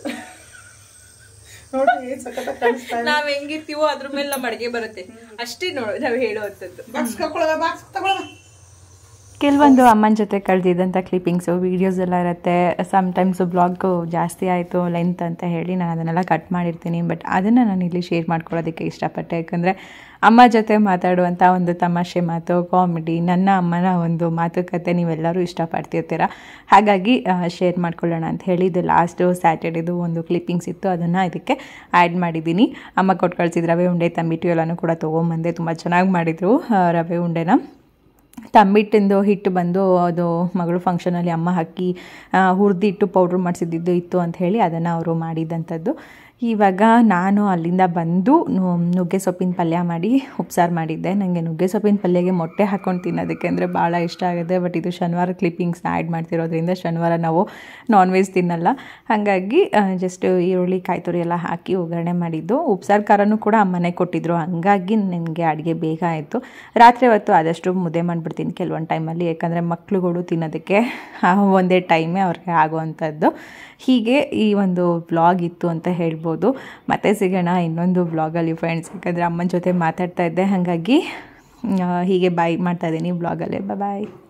ನೋಡಿ ಸಖತ್ತಾಗಿ ಕಾಣಿಸ್ತಾ ಇದೆ. ನಾವ್ ಹೆಂಗಿರ್ತೀವೋ ಅದ್ರ ಮೇಲೆ ನಮ್ಮ ಅಡಿಗೆ ಬರುತ್ತೆ ಅಷ್ಟೇ. ನೋಡಿ ನಾವ್ ಹೇಳುವಂಥದ್ದು. ಬಾಕ್ಸ್ ತಗೊಳ್ಳೋಣ. ಕೆಲವೊಂದು ಅಮ್ಮನ ಜೊತೆ ಕಳೆದಿದ್ದಂಥ ಕ್ಲಿಪ್ಪಿಂಗ್ಸು ವೀಡಿಯೋಸ್ ಎಲ್ಲ ಇರುತ್ತೆ. ಸಮ್ಟೈಮ್ಸು ಬ್ಲಾಗು ಜಾಸ್ತಿ ಆಯಿತು ಲೆಂತ್ ಅಂತ ಹೇಳಿ ನಾನು ಅದನ್ನೆಲ್ಲ ಕಟ್ ಮಾಡಿರ್ತೀನಿ. ಬಟ್ ಅದನ್ನು ನಾನು ಇಲ್ಲಿ ಶೇರ್ ಮಾಡ್ಕೊಳ್ಳೋದಕ್ಕೆ ಇಷ್ಟಪಟ್ಟೆ. ಯಾಕಂದರೆ ಅಮ್ಮ ಜೊತೆ ಮಾತಾಡುವಂಥ ಒಂದು ತಮಾಷೆ ಮಾತು, ಕಾಮಿಡಿ, ನನ್ನ ಅಮ್ಮನ ಒಂದು ಮಾತುಕತೆ ನೀವೆಲ್ಲರೂ ಇಷ್ಟಪಡ್ತಿರ್ತೀರ. ಹಾಗಾಗಿ ಶೇರ್ ಮಾಡ್ಕೊಳ್ಳೋಣ ಅಂತ ಹೇಳಿ ಇದು ಲಾಸ್ಟು ಸ್ಯಾಟರ್ಡೇದು ಒಂದು ಕ್ಲಿಪ್ಪಿಂಗ್ಸ್ ಇತ್ತು, ಅದನ್ನು ಇದಕ್ಕೆ ಆ್ಯಡ್ ಮಾಡಿದ್ದೀನಿ. ಅಮ್ಮ ಕೊಟ್ಟು ಕಳಿಸಿದ ರವೆ ಉಂಡೆ ತಂಬಿಟ್ಟು ಎಲ್ಲನೂ ಕೂಡ ತೊಗೊಂಬಂದೆ. ತುಂಬ ಚೆನ್ನಾಗಿ ಮಾಡಿದರು ರವೆ ಉಂಡೆನ. ತಂಬಿಟ್ಟಿಂದು ಹಿಟ್ಟು ಬಂದು ಅದು ಮಗಳು ಫಂಕ್ಷನಲ್ಲಿ ಅಮ್ಮ ಹಾಕಿ ಹುರಿದಿಟ್ಟು ಪೌಡ್ರ್ ಮಾಡಿಸಿದ್ದು ಇತ್ತು ಅಂತ ಹೇಳಿ ಅದನ್ನು ಅವರು ಮಾಡಿದ್ದಂಥದ್ದು. ಇವಾಗ ನಾನು ಅಲ್ಲಿಂದ ಬಂದು ನುಗ್ಗೆ ಸೊಪ್ಪಿನ ಪಲ್ಯ ಮಾಡಿ ಉಪ್ಸಾರು ಮಾಡಿದ್ದೆ. ನನಗೆ ನುಗ್ಗೆ ಸೊಪ್ಪಿನ ಪಲ್ಯಗೆ ಮೊಟ್ಟೆ ಹಾಕ್ಕೊಂಡು ತಿನ್ನೋದಕ್ಕೆ ಅಂದರೆ ಭಾಳ ಇಷ್ಟ ಆಗುತ್ತೆ. ಬಟ್ ಇದು ಶನಿವಾರ ಕ್ಲಿಪ್ಪಿಂಗ್ಸ್ನ ಆ್ಯಡ್ ಮಾಡ್ತಿರೋದ್ರಿಂದ ಶನಿವಾರ ನಾವು ನಾನ್ ವೆಜ್ ತಿನ್ನಲ್ಲ. ಹಾಗಾಗಿ ಜಸ್ಟ್ ಈರುಳ್ಳಿ ಕಾಯಿ ತುರಿ ಎಲ್ಲ ಹಾಕಿ ಒಗ್ಗರಣೆ ಮಾಡಿದ್ದು. ಉಪ್ಸಾರು ಖಾರನೂ ಕೂಡ ಅಮ್ಮನೆ ಕೊಟ್ಟಿದ್ರು, ಹಂಗಾಗಿ ನನಗೆ ಅಡುಗೆ ಬೇಗ ಆಯಿತು. ರಾತ್ರಿ ಹೊತ್ತು ಆದಷ್ಟು ಮುದ್ದೆ ಮಾಡಿಬಿಡ್ತೀನಿ ಕೆಲವೊಂದು ಟೈಮಲ್ಲಿ, ಯಾಕಂದರೆ ಮಕ್ಳುಗಳು ತಿನ್ನೋದಕ್ಕೆ ಒಂದೇ ಟೈಮೇ ಅವ್ರಿಗೆ ಆಗುವಂಥದ್ದು. ಹೀಗೆ ಈ ಒಂದು ವ್ಲಾಗ್ ಇತ್ತು ಅಂತ ಹೇಳ್ಬೋದು. ಮತ್ತೆ ಸಿಗೋಣ ಇನ್ನೊಂದು ವ್ಲಾಗಲ್ಲಿ ಫ್ರೆಂಡ್ಸ್, ಯಾಕಂದರೆ ಅಮ್ಮನ ಜೊತೆ ಮಾತಾಡ್ತಾ ಇದ್ದೆ, ಹಾಗಾಗಿ ಹೀಗೆ ಬಾಯ್ ಮಾಡ್ತಾಯಿದ್ದೀನಿ ವ್ಲಾಗಲ್ಲೇ. ಬಾಯ್.